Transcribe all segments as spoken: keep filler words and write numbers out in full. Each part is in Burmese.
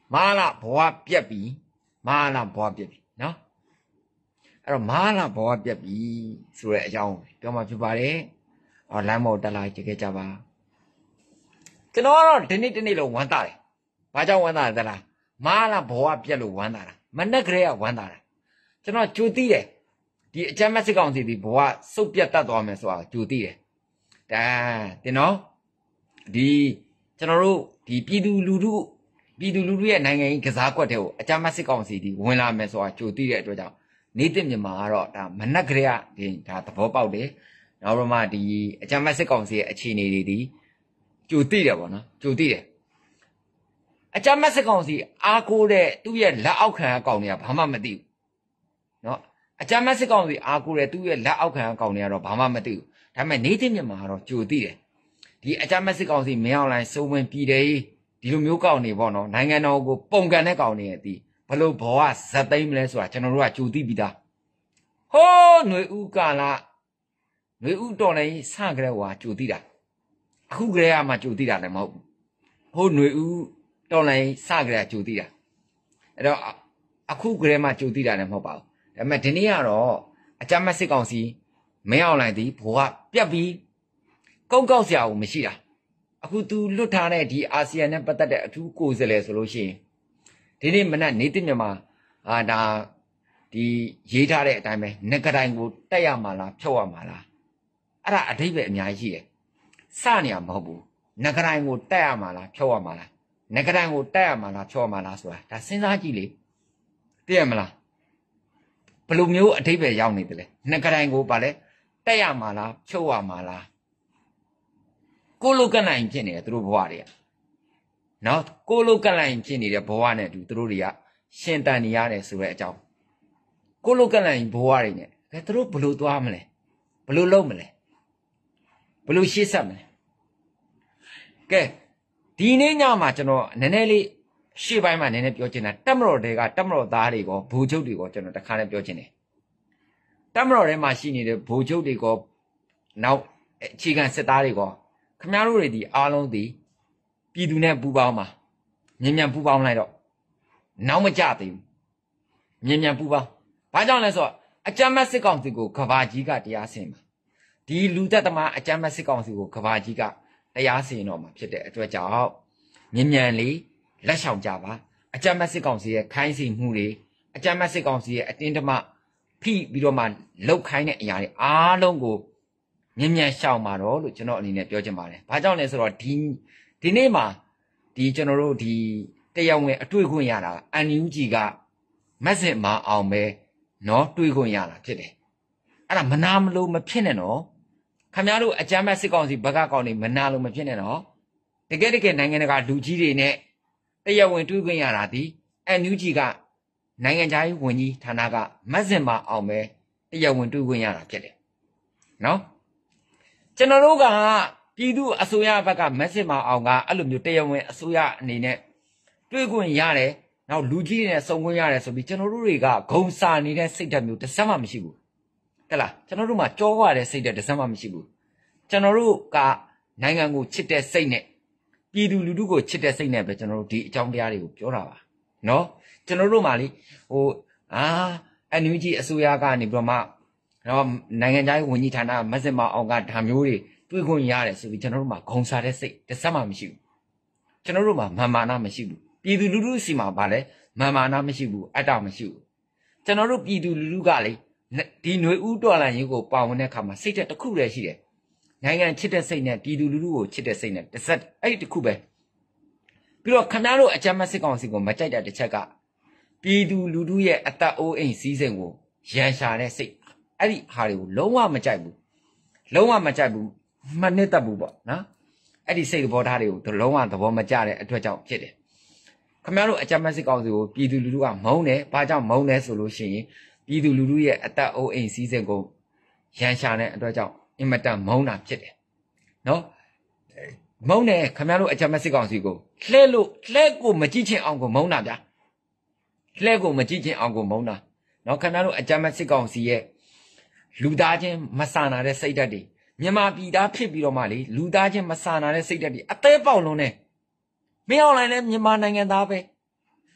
မာလာဘဝပြက်ပြီမာလာဘဝပြက်ပြီနော်အဲ့တော့မာလာဘဝပြက်ပြီဆိုတဲ့အကြောင်းပြောမှဖြစ်ပါတယ်အော်လမ်းမော်တက်လာကြခဲ့ကြပါကျွန်တော်ကတော့ဒီနေ့ဒီနေ့လုံးဝမ်းသာတယ်ဘာကြောင့်ဝမ်းသာလဲလားမာလာဘဝပြက်လို့ဝမ်းသာတာမနဲ့ကလေးကဝမ်းသာတာကျွန်တော်ကြိုသိတယ်ဒီအကြမ်းမဲ့စစ်ကောင်စီဒီဘဝစုပ်ပြတ်တတ်သွားမယ်ဆိုတာကြိုသိတယ်ဒါတင်နော်ဒီကျွန်တော်တို့ဒီပြည်သူလူထုပြည်သူလူထုရဲ့နိုင်ငံရေးကစားကွက်တဲ့ကိုအကြမ်းမဲ့စစ်ကောင်စီဒီဝင်လာမယ်ဆိုတာကြိုသိတဲ့အတွက်ကြောင့်နေတဲ့မြန်မာကတော့ဒါမနဲ့ကလေးကဒီဒါသဘောပေါက်တယ်နောက်တော့မှဒီအကြမ်းမဲ့စစ်ကောင်စီရဲ့အခြေအနေတွေဒီကြိုသိတယ်ပေါ့နော်ကြိုသိတယ်အကြမ်းမဲ့စစ်ကောင်စီအားကိုးတဲ့သူ့ရဲ့လက်အောက်ခံအကောင်တွေကဘာမှမသိဘူးနော်အကြမ်းမဲ့စစ်ကောင်စီအားကိုးတဲ့သူ့ရဲ့လက်အောက်ခံအကောင်တွေကတော့ဘာမှမသိဘူးဒါပေမဲ့နေတဲ့မြန်မာကတော့ကြိုသိတယ်ဒီအကြမ်းမဲ့စစ်ကောင်စီမင်းအောင်လှိုင်စိုးဝင်ပြည်တယ်ဒီလိုမျိုးကောင်တွေပေါ့နော်နိုင်ငံတော်ကိုပုံကန်တဲ့ကောင်တွေရဲ့ဒီဘလို့ဘဝဇက်သိမ်းမလဲဆိုတာကျွန်တော်တို့ကကြိုသိပြီးသားဟိုးຫນွေဥကာလຫນွေဥတော်လည်းစကြတဲ့ဟွာကြိုသိတာအခုကလေးကမှကြိုသိတာလည်းမဟုတ်ဘူးဟိုးຫນွေဥတော်လည်းစကြတဲ့ကြိုသိတာအဲ့တော့အခုကလေးမှကြိုသိတာလည်းမဟုတ်ပါဘူးဒါပေမဲ့ဒီနေ့ကတော့အကြမ်းမဲ့စစ်ကောင်စီမင်းအောင်လှိုင်ဒီဘဝပြက်ပြီးကောက်ကောက်စရာကိုမရှိတာအခုသူလွတ်ထားတဲ့ဒီအာဆီယံနဲ့ပတ်သက်တဲ့အထူးကိုယ်စားလှယ်ဆိုလို့ရှိရင်ဒီနေ့မနက်နေတဲ့မြန်မာအာဒါဒီရေးထားတဲ့အတိုင်းပဲငကတိုင်ကိုတက်ရမှာလားဖြုတ်ရမှာလားအဲ့ဒါအဓိပ္ပာယ်အများကြီးရှိတယ်စနေရမဟုတ်ဘူးငကတိုင်ကိုတက်ရမှာလားဖြုတ်ရမှာလားငကတိုင်ကိုတက်ရမှာလားဖြုတ်ရမှာလားဆိုတာဒါစဉ်းစားကြည့်လေသိရမလားဘယ်လိုမျိုးအဓိပ္ပာယ်ရောက်နေတယ်လဲငကတိုင်ကိုဗာလဲတက်ရမှာလားဖြုတ်ရမှာလားကိုလိုကနိုင်ဖြစ်နေတယ်သူတို့ဘဝတွေကနော်ကိုလိုကနိုင်ဖြစ်နေတဲ့ဘဝနဲ့သူတို့တွေကရှင်တန်နေရတယ်ဆိုတဲ့အကြောင်းကိုလိုကနိုင်ဘဝတွေနဲ့အဲသူတို့ဘလို့သွားမလဲဘလို့လုံးမလဲဘလို့ရှေ့ဆက်မလဲကဲဒီနေ့ညမှာကျွန်တော်နည်းနည်းလေးရှေ့ပိုင်းမှာနည်းနည်းပြောချင်တာတက်မတော်တွေကတက်မတော်သားတွေကောဘူချုပ်တွေကောကျွန်တော်တခါနဲ့ပြောချင်တယ်တက်မတော်ထဲမှာရှိနေတဲ့ဘူချုပ်တွေကောနောက်အခြေခံစစ်သားတွေကောခမားတို့တွေဒီအားလုံးဒီပြည်သူနဲ့ပူးပေါင်းမှာမြင်မြန်ပူးပေါင်းလိုက်တော့နောက်မကြသေးဘူးမြင်မြန်ပူးပေါင်းဘာကြောင့်လဲဆိုတော့အကြမ်းမဲ့စစ်ကောင်စီကိုကဘာကြီးကတရားစင်မှာဒီလူသက်သမားအကြမ်းမဲ့စစ်ကောင်စီကိုကဘာကြီးကတရားစင်တော့မှာဖြစ်တဲ့အတွက်ကြောင့်မြင်မြန်လေးလက်ဆောင်ကြပါအကြမ်းမဲ့စစ်ကောင်စီရဲ့ခိုင်းစီမှုတွေအကြမ်းမဲ့စစ်ကောင်စီရဲ့အတင်းဓမ္မဖိပြီးတော့မှလှုပ်ခိုင်းတဲ့အရာတွေအားလုံးကိုမြင်မြန်ရှောင်ပါတော့လို့ကျွန်တော်အနေနဲ့ပြောချင်ပါတယ်။ဘာကြောင့်လဲဆိုတော့ဒီဒီနေ့မှာဒီကျွန်တော်တို့ဒီတရားဝင်အတွေ့အခွင့်ရတာအန်ယူဂျီကမက်စစ်မအောင်ပဲเนาะတွေ့ခွင့်ရတာဖြစ်တယ်။အဲ့ဒါမနာမလို့မဖြစ်နဲ့နော်။ခင်ဗျားတို့အကြမ်းမဲ့စစ်ကောင်စီဘက်ကကောင်နေမနာလို့မဖြစ်နဲ့နော်။တကယ်တကယ်နိုင်ငံတကာလူကြီးတွေနဲ့တရားဝင်တွေ့ခွင့်ရတာဒီအန်ယူဂျီကနိုင်ငံခြားရေးဝန်ကြီးဌာနကမက်စစ်မအောင်ပဲတရားဝင်တွေ့ခွင့်ရတာဖြစ်တယ်။နော်ကျွန်တော်တို့ကပြည်သူအစိုးရဘက်ကမက်ဆေ့မအောင်ကအဲ့လိုမျိုးတရားဝင်အစိုးရအနေနဲ့တွေ့ခွင့်ရတယ်နောက်လူကြီးတွေနဲ့စုံခွင့်ရတယ်ဆိုပြီးကျွန်တော်တို့တွေကဂုံစာနေတဲ့စိတ်ဓာတ်မျိုးတစ်စက်မှမရှိဘူးဟဲ့လားကျွန်တော်တို့မှာကြောရတဲ့စိတ်ဓာတ်တစ်စက်မှမရှိဘူးကျွန်တော်တို့ကနိုင်ငံကိုချစ်တဲ့စိတ်နဲ့ပြည်သူလူထုကိုချစ်တဲ့စိတ်နဲ့ပဲကျွန်တော်တို့ဒီအကြောင်းတရားတွေကိုပြောတာပါနော်ကျွန်တော်တို့မှလေဟိုအာအန်ယူဂျီအစိုးရကနေပြီးတော့မှတော့နိုင်ငံခြားရေးဝန်ကြီးဌာနမက်စစ်မအောင်ကဒါမျိုးတွေတွေ့ခွင့်ရတယ်ဆိုပြီးကျွန်တော်တို့မှာဂုံစားတဲ့စိတ်တစ်စက်မှမရှိဘူးကျွန်တော်တို့မှာမာမာနမရှိဘူးပြည်သူလူထုစီမှာဗာလဲမာမာနမရှိဘူးအတ္တမရှိဘူးကျွန်တော်တို့ပြည်သူလူထုကလေဒီຫນွေဥတော်လန်ရေးကိုပါဝင်တဲ့အခါမှာစိတ်တစ်ခုတည်းရှိတယ်နိုင်ငံချစ်တဲ့စိတ်နဲ့ပြည်သူလူထုကိုချစ်တဲ့စိတ်နဲ့တစ်စက်အဲ့ဒီတစ်ခုပဲပြီးတော့ခင်ဗျားတို့အကြမ်းမဲ့စစ်ကောင်စီကိုမကြိုက်တဲ့တစ်ချက်ကပြည်သူလူထုရဲ့အသက်အိုးအိမ်စီးစိမ်ကိုရန်ရှာတဲ့စိတ်အဲ့ဒီဟာတွေကိုလုံးဝမကြိုက်ဘူးလုံးဝမကြိုက်ဘူးမနစ်သက်ဘူးပေါ့နော်အဲ့ဒီစိတ်သဘောထားတွေကိုလုံးဝသဘောမကျတဲ့အတွက်ကြောင့်ဖြစ်တယ်ခင်ဗျားတို့အကြမ်းမဲ့စစ်ကောင်စီကိုပြည်သူလူထုကမုန်းတယ်ဘာကြောင့်မုန်းလဲဆိုလို့ရှိရင်ပြည်သူလူထုရဲ့အသက်အိုးအိမ်စီးစိမ်ကိုရန်ရှာတဲ့အတွက်ကြောင့်အင်မတန်မုန်းတာဖြစ်တယ်နော်မုန်းတယ်ခင်ဗျားတို့အကြမ်းမဲ့စစ်ကောင်စီကိုလှဲလို့လှဲကိုမကြည့်ချင်အောင်ကိုမုန်းတာဗျာလှဲကိုမကြည့်ချင်အောင်ကိုမုန်းတာနော်ခင်ဗျားတို့အကြမ်းမဲ့စစ်ကောင်စီရဲ့လူသားချင်းမဆာနာတဲ့စိတ်ဓာတ်တွေမြန်မာပြည်သားဖြစ်ပြီးတော့မှလေလူသားချင်းမဆာနာတဲ့စိတ်ဓာတ်တွေအသေးပေါက်လုံးနဲ့မင်းအောင်လိုင်းလည်းမြန်မာနိုင်ငံသားပဲ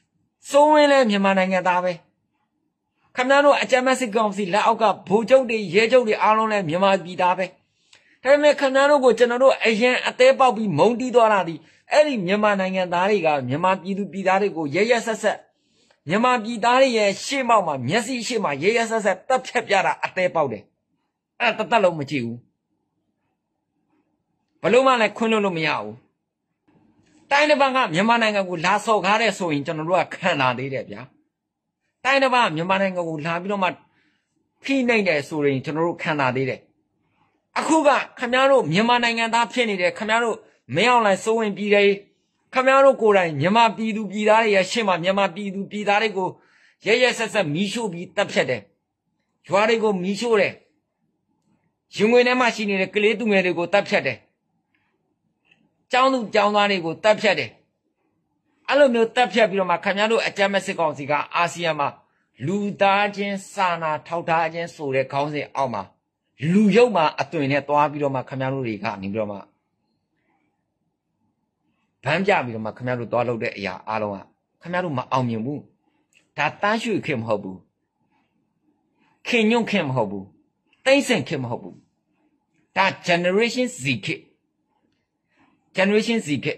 စိုးဝင်လဲမြန်မာနိုင်ငံသားပဲခင်ဗျားတို့အကြမ်းမဲ့စစ်ကောင်စီလက်အောက်ကဗိုလ်ချုပ်တွေရဲချုပ်တွေအားလုံးလဲမြန်မာပြည်သားပဲဒါပေမဲ့ခင်ဗျားတို့ကိုကျွန်တော်တို့အရင်အသေးပေါက်ပြီးမုံတီးသွားတာဒီအဲ့ဒီမြန်မာနိုင်ငံသားတွေကမြန်မာပြည်သူပြည်သားတွေကိုရဲရဲဆက်ဆက်မြန်မာပြည်သားတွေရဲ့ရှေ့မောက်မှာမျက်စိရှေ့မှာရဲရဲဆက်ဆက်တပ်ဖြတ်ပြတာအသေးပေါက်တယ်အဲ့ဒါတသက်လုံးမကြည့်ဘူးဘလို့မှလည်းခွင့်လို့လို့မရဘူးတိုင်းတစ်ပါးကမြန်မာနိုင်ငံကိုလာဆော်ကားတဲ့ဆိုရင်ကျွန်တော်တို့ကခံလာသေးတယ်ဗျာတိုင်းတစ်ပါးမြန်မာနိုင်ငံကိုလာပြီးတော့မှဖိနှိပ်တယ်ဆိုရင်ကျွန်တော်တို့ခံလာသေးတယ်အခုကခင်ဗျားတို့မြန်မာနိုင်ငံသားဖြစ်နေတယ်ခင်ဗျားတို့မင်းအောင်လှိုင်စိုးဝင်ပြည်တယ်ခင်ဗျားတို့ကိုယ်တိုင်မြန်မာပြည်သူပြည်သားတွေရဲ့ရှေ့မှာမြန်မာပြည်သူပြည်သားတွေကိုရဲရဲဆက်ဆက်မီးရှို့ပြီးတပ်ဖြတ်တယ်ရွာတွေကိုမီးရှို့တယ်ရင်ငွေထဲမှာရှိနေတဲ့ကလေးသူငယ်တွေကိုတပ်ဖြတ်တယ်ကျောင်းသူကျောင်းသားတွေကိုတပ်ဖြတ်တယ်အဲ့လိုမျိုးတပ်ဖြတ်ပြီးတော့မှခင်ဗျားတို့အကြမ်းမဲ့စစ်ကောင်စီကအာဆီယံမှာလူသားချင်းစာနာထောက်ထားခြင်းဆိုတဲ့ခေါင်းစဉ်အောက်မှာလူရုပ်မှာအသွင်နဲ့တွားပြီးတော့မှခင်ဗျားတို့တွေကနေပြီးတော့မှဗန်းပြပြီးတော့မှခင်ဗျားတို့တွားလုပ်တဲ့အရာအားလုံးကခင်ဗျားတို့မအောင်မြင်ဘူးဒါတန်းရွှေခင်မဟုတ်ဘူးခင်ညွန့်ခင်မဟုတ်ဘူးတိမ့်စင်ခင်မဟုတ်ဘူးဒါ generation Z ခင် generation Z ခင်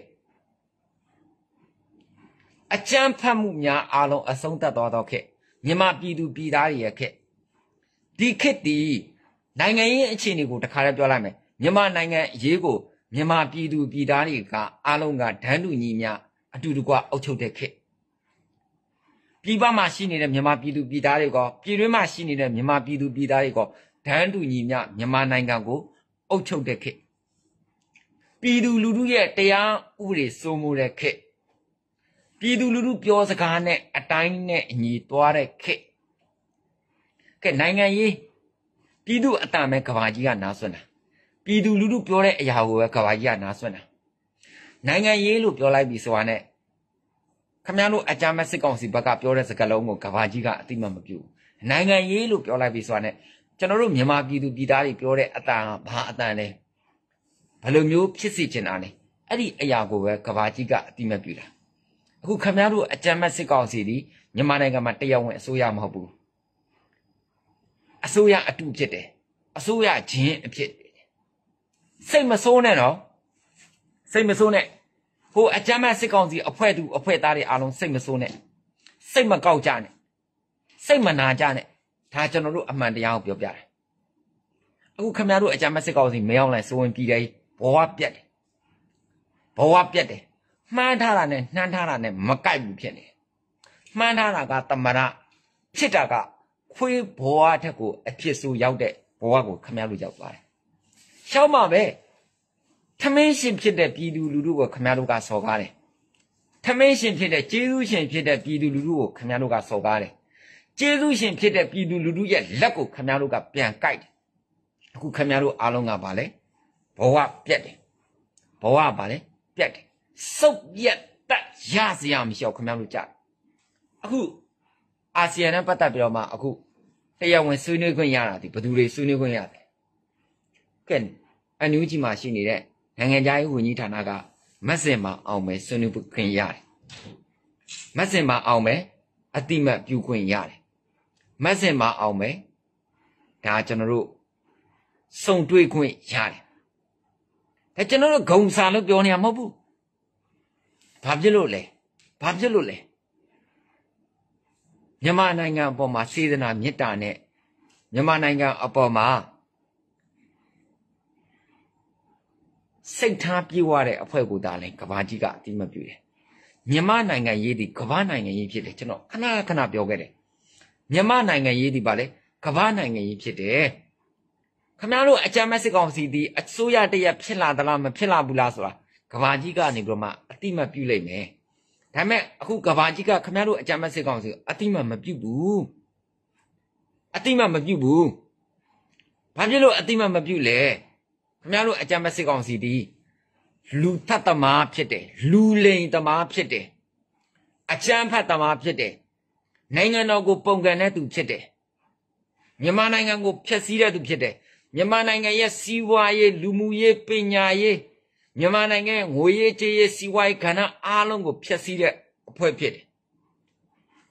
အကြမ်းဖက်မှုများအားလုံးအဆုံးသတ်သွားတော့ခင်မြန်မာပြည်သူပြည်သားတွေရဲ့ခင်ဒီခေတ်ဒီနိုင်ငံရေးအခြေအနေကိုတခါတည်းပြောလိုက်မယ်မြန်မာနိုင်ငံအရေးကိုမြန်မာပြည်သူပြည်သားတွေကအားလုံးကဒန်းတူညီမျှအတူတကွအုပ်ချုပ်တဲ့ခေတ်ပြည်ပမှာရှိနေတဲ့မြန်မာပြည်သူပြည်သားတွေကပြည်တွင်းမှာရှိနေတဲ့မြန်မာပြည်သူပြည်သားတွေကဒန်းတူညီမျှမြန်မာနိုင်ငံကိုအုပ်ချုပ်တဲ့ခေတ်ပြည်သူလူထုရဲ့တရားဥပဒေစိုးမိုးတဲ့ခေတ်ပြည်သူလူထုပြောစကားနဲ့အတိုင်းနဲ့အညီသွားတဲ့ခေတ်ကဲနိုင်ငံရေးပြည်သူအတန်မဲ့ကဘာကြီးကနားဆွတာပြည်သူလူထုပြောတဲ့အရာကိုပဲကဘာကြီးကနားဆွတာနိုင်ငံရေးလို့ပြောလိုက်ပြီဆိုတာနဲ့ခမရတို့အကြမ်းမဲ့စစ်ကောင်စီဘက်ကပြောတဲ့စကားလုံးကိုကဘာကြီးကအတိမမပြုဘူးနိုင်ငံရေးလို့ပြောလိုက်ပြီဆိုတာနဲ့ကျွန်တော်တို့မြန်မာပြည်သူပြည်သားတွေပြောတဲ့အတန်ဘာအတန်လဲဘယ်လိုမျိုးဖြစ်စေချင်တာလဲအဲ့ဒီအရာကိုပဲကဘာကြီးကအတိမပြုတာအခုခမရတို့အကြမ်းမဲ့စစ်ကောင်စီဒီမြန်မာနိုင်ငံမှာတရားဝင်အစိုးရမဟုတ်ဘူးအစိုးရအတူဖြစ်တယ်အစိုးရချင်းအဖြစ်စိတ်မဆိုးနဲ့နော်စိတ်မဆိုးနဲ့ဟိုအကြမ်းမဲ့စစ်ကောင်စီအဖွဲ့သူအဖွဲ့သားတွေအားလုံးစိတ်မဆိုးနဲ့စိတ်မကောက်ကြနဲ့စိတ်မနာကြနဲ့ဒါကျွန်တော်တို့အမှန်တရားကိုပြောပြတယ်အခုခင်ဗျားတို့အကြမ်းမဲ့စစ်ကောင်စီမင်းအောင်လှိုင်စိုးဝင်ပြည်တယ်ဘဝပြတ်တယ်ဘဝပြတ်တယ်မှန်းထားတာနဲ့နှမ်းထားတာနဲ့မကိုက်ဘူးဖြစ်နေမှန်းထားတာကတမရဖြစ်တာကခွေးဘဝထက်ကိုအဖြစ်ဆိုးရောက်တဲ့ဘဝကိုခင်ဗျားတို့ရောက်သွားတယ်ရှောက်မှာပဲထမင်းရှင်ဖြစ်တဲ့ပြည်သူလူထုကိုခင်ဗျားတို့ကစော်ကားတယ်ထမင်းရှင်ဖြစ်တဲ့ကျေးဇူးရှင်ဖြစ်တဲ့ပြည်သူလူထုကိုခင်ဗျားတို့ကစော်ကားတယ်ကျေးဇူးရှင်ဖြစ်တဲ့ပြည်သူလူထုရဲ့လက်ကိုခင်ဗျားတို့ကပြန်ကိုက်တယ်အခုခင်ဗျားတို့အားလုံးကပါလဲဘဝပြတ်တယ်ဘဝပါလဲပြတ်တယ်စုပ်ပြတ်တက်ရစရာမရှိအောင်ခင်ဗျားတို့ကြားအခုအာဆီယံနဲ့ပတ်သက်ပြီးတော့မှအခုတရားဝင်ဆွေးနွေးခွင့်ရတာဒီဘယ်သူတွေဆွေးနွေးခွင့်ရတယ်ကဲအန်ယူဂျီမှာရှိနေတဲ့နိုင်ငံခြားရေးဝန်ကြီးဌာနကမက်ဆင်မှာအောင်မယ်ဆွေးနွေးခွင့်ရတယ်မက်ဆင်မှာအောင်မယ်အတိမတ်ပြုခွင့်ရတယ်မက်ဆင်မှာအောင်မယ်ဒါကျွန်တော်တို့စုံတွေ့ခွင့်ရတယ်ဒါကျွန်တော်တို့ဂုံစာလို့ပြောနေရမဟုတ်ဘူးဘာဖြစ်လို့လဲဘာဖြစ်လို့လဲမြန်မာနိုင်ငံအပေါ်မှာစေတနာမေတ္တာနဲ့မြန်မာနိုင်ငံအပေါ်မှာစိတ်ထားပြေဝတဲ့အဖွဲ့ကိုဒါလည်းကဘာကြီးကအတိမပြုတယ်မြန်မာနိုင်ငံရေးဒီကဘာနိုင်ငံရေးဖြစ်တယ်ကျွန်တော်ခဏခဏပြောခဲ့တယ်မြန်မာနိုင်ငံရေးဒီပါလေကဘာနိုင်ငံရေးဖြစ်တယ်ခင်ဗျားတို့အကြမ်းမဲ့စစ်ကောင်စီဒီအစိုးရတရက်ဖြစ်လာသလားမဖြစ်လာဘူးလားဆိုတာကဘာကြီးကနေပြီးတော့မှအတိမပြုလိုက်မယ်ဒါပေမဲ့အခုကဘာကြီးကခင်ဗျားတို့အကြမ်းမဲ့စစ်ကောင်စီအတိမမပြုဘူးအတိမမပြုဘူးဘာဖြစ်လို့အတိမမပြုလဲခင်ဗျားတို့အကြမ်းမဲ့စစ်ကောင်စီဒီလူထပ်သမားဖြစ်တယ်လူလိန်သမားဖြစ်တယ်အကြမ်းဖက်သမားဖြစ်တယ်နိုင်ငံတော်ကိုပုံကန်တဲ့သူဖြစ်တယ်မြန်မာနိုင်ငံကိုဖျက်ဆီးတဲ့သူဖြစ်တယ်မြန်မာနိုင်ငံရဲ့စီးပွားရေးလူမှုရေးပညာရေးမြန်မာနိုင်ငံငွေရေးကြေးရေးစီးပွားရေးကဏ္ဍအားလုံးကိုဖျက်ဆီးတဲ့အဖွဲ့ဖြစ်တယ်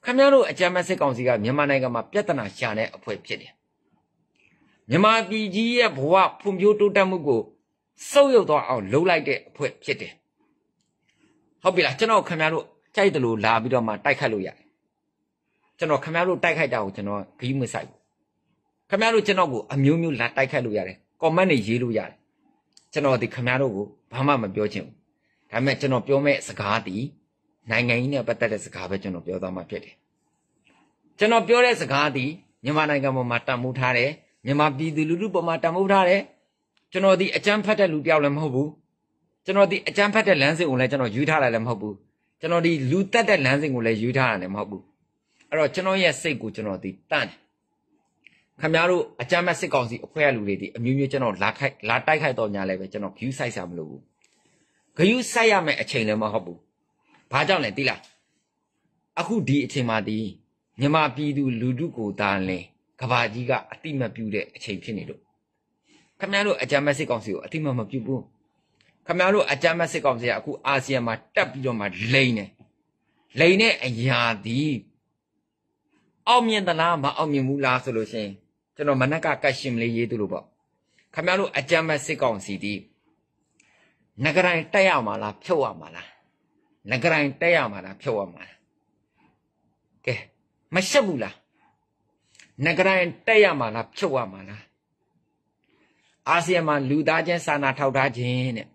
ခမရတို့အကြမ်းမဲ့စစ်ကောင်စီကမြန်မာနိုင်ငံမှာပြဿနာရှာတဲ့အဖွဲ့ဖြစ်တယ်မြန်မာပြည်ကြီးရဲ့ဘဝဖွံ့ဖြိုးတိုးတက်မှုကိုစုပ်ယုပ်သွားအောင်လုပ်လိုက်တဲ့အဖွဲ့ဖြစ်တယ်ဟုတ်ပြီလားကျွန်တော်ခမရတို့ကြိုက်တယ်လို့လာပြီးတော့မှတိုက်ခတ်လို့ရတယ်ကျွန်တော်ခမရတို့တိုက်ခိုက်တာကိုကျွန်တော်ဂီးမဆိုင်ဘူးခမရတို့ကျွန်တော်ကိုအမျိုးမျိုးလာတိုက်ခတ်လို့ရတယ်ကွန်မန့်တွေရေးလို့ရတယ်ကျွန်တော်ဒီခမရတို့ကိုဘာမှမပြောချင်ဘူးဒါပေမဲ့ကျွန်တော်ပြောမဲ့စကားတီနိုင်ငံကြီးနဲ့ပတ်သက်တဲ့စကားပဲကျွန်တော်ပြောသွားမှာဖြစ်တယ်ကျွန်တော်ပြောတဲ့စကားတီမြန်မာနိုင်ငံပေါ်မှာတတ်မှုထားတယ်မြန်မာပြည်သူလူထုပေါ်မှာတတ်မှုထားတယ်ကျွန်တော်ဒီအကြမ်းဖက်တဲ့လူတယောက်လည်းမဟုတ်ဘူးကျွန်တော်ဒီအကြမ်းဖက်တဲ့လမ်းစဉ်ကိုလည်းကျွန်တော်ယူထားတာလည်းမဟုတ်ဘူးကျွန်တော်ဒီလူတက်တဲ့လမ်းစဉ်ကိုလည်းယူထားတာလည်းမဟုတ်ဘူးအဲ့တော့ကျွန်တော်ရဲ့စိတ်ကိုကျွန်တော်ဒီတန့်တယ်ခင်ဗျားတို့အကြမ်းဖက်စစ်ကောင်စီအဖွဲ့အလူတွေဒီအမျိုးမျိုးကျွန်တော်လာခိုက်လာတိုက်ခိုက်တော့ညာလည်းပဲကျွန်တော်ဂယူးဆိုင်ဆရာမလို့ဘူးဂယူးဆိုင်ရမယ်အချိန်လည်းမဟုတ်ဘူးဘာကြောင့်လဲသိလားအခုဒီအချိန်မှာဒီမြန်မာပြည်သူလူထုကိုတားလဲကဘာကြီးကအတိမတ်ပြုတဲ့အချိန်ဖြစ်နေလို့ခင်ဗျားတို့အကြမ်းဖက်စစ်ကောင်စီကိုအတိမတ်မပြုဘူးခင်ဗျားတို့အကြမ်းဖက်စစ်ကောင်စီကအခုအာဆီယံမှာတက်ပြီးတော့မှလိန်နေလိန်တဲ့အရာဒီအောင်မြင်သလားမအောင်မြင်ဘူးလားဆိုလို့ရှိရင်ကျွန်တော်မနက်ကကတ်ရှင်လေးရေးသူလို့ပေါ့ခင်ဗျားတို့အကြမ်းဖက်စစ်ကောင်စီဒီငကရိုင်တက်ရမှာလားဖြုတ်ရမှာလားငကရိုင်တက်ရမှာလားဖြုတ်ရမှာလားကဲမရှက်ဘူးလားငကရိုင်တက်ရမှာလားဖြုတ်ရမှာလားအာဆီယံမှာလူသားချင်းစာနာထောက်ထားခြင်းတဲ့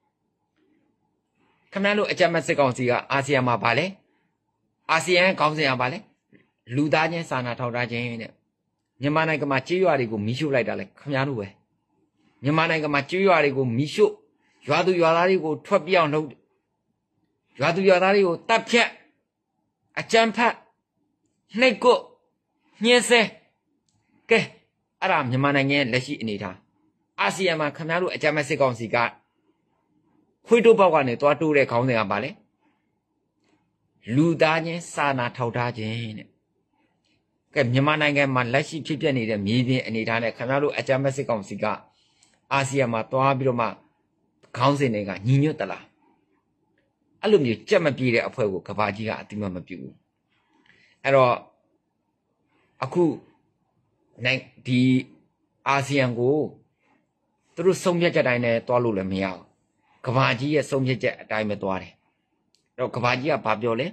ခင်ဗျားတို့အကြမ်းဖက်စစ်ကောင်စီကအာဆီယံမှာပါလဲအာဆီယံခေါင်းစဉ်ကပါလဲလူသားချင်းစာနာထောက်ထားခြင်းတဲ့မြန်မာနိုင်ငံမှာကြေးရွာတွေကိုမီးရှို့လိုက်တာလဲခင်ဗျားတို့ပဲမြန်မာနိုင်ငံမှာကြေးရွာတွေကိုမီးရှို့ရွာသူရွာသားတွေကိုထွက်ပြောင်းလုပ်ရွာသူရွာသားတွေကိုတပ်ဖြတ်အကြမ်းဖက်နှိပ်ကွညှင်းဆဲကဲအဲ့ဒါမြန်မာနိုင်ငံရဲ့လက်ရှိအနေအထားအာဆီယံမှာခင်ဗျားတို့အကြမ်းဖက်စစ်ကောင်စီကခွေးတိုးပေါက်ကနေတွားတိုးတဲ့ခေါင်းစဉ်ကပါလေလူသားချင်းစာနာထောက်ထားခြင်းတဲ့ကဲမြန်မာနိုင်ငံမှာလက်ရှိဖြစ်ပျက်နေတဲ့မြေပြင်အနေအထားနဲ့ခင်ဗျားတို့အကြမ်းဖက်စစ်ကောင်စီကအာဆီယံမှာတွားပြီးတော့မှခေါင်းစဉ်တွေကညီညွတ်သလားအဲ့လိုမျိုးကြက်မပြေတဲ့အဖွဲ့ကိုကဘာကြီးကအတိမတ်မပြုဘူးအဲ့တော့အခုနိုင်ဒီအာဆီယံကိုသူတို့ဆုံးဖြတ်ချက်တိုင်းနဲ့တွားလို့လည်းမရဘူးကဘာကြီးရဲ့ဆုံးဖြတ်ချက်အတိုင်းပဲတွားတယ်အဲ့တော့ကဘာကြီးကဘာပြောလဲ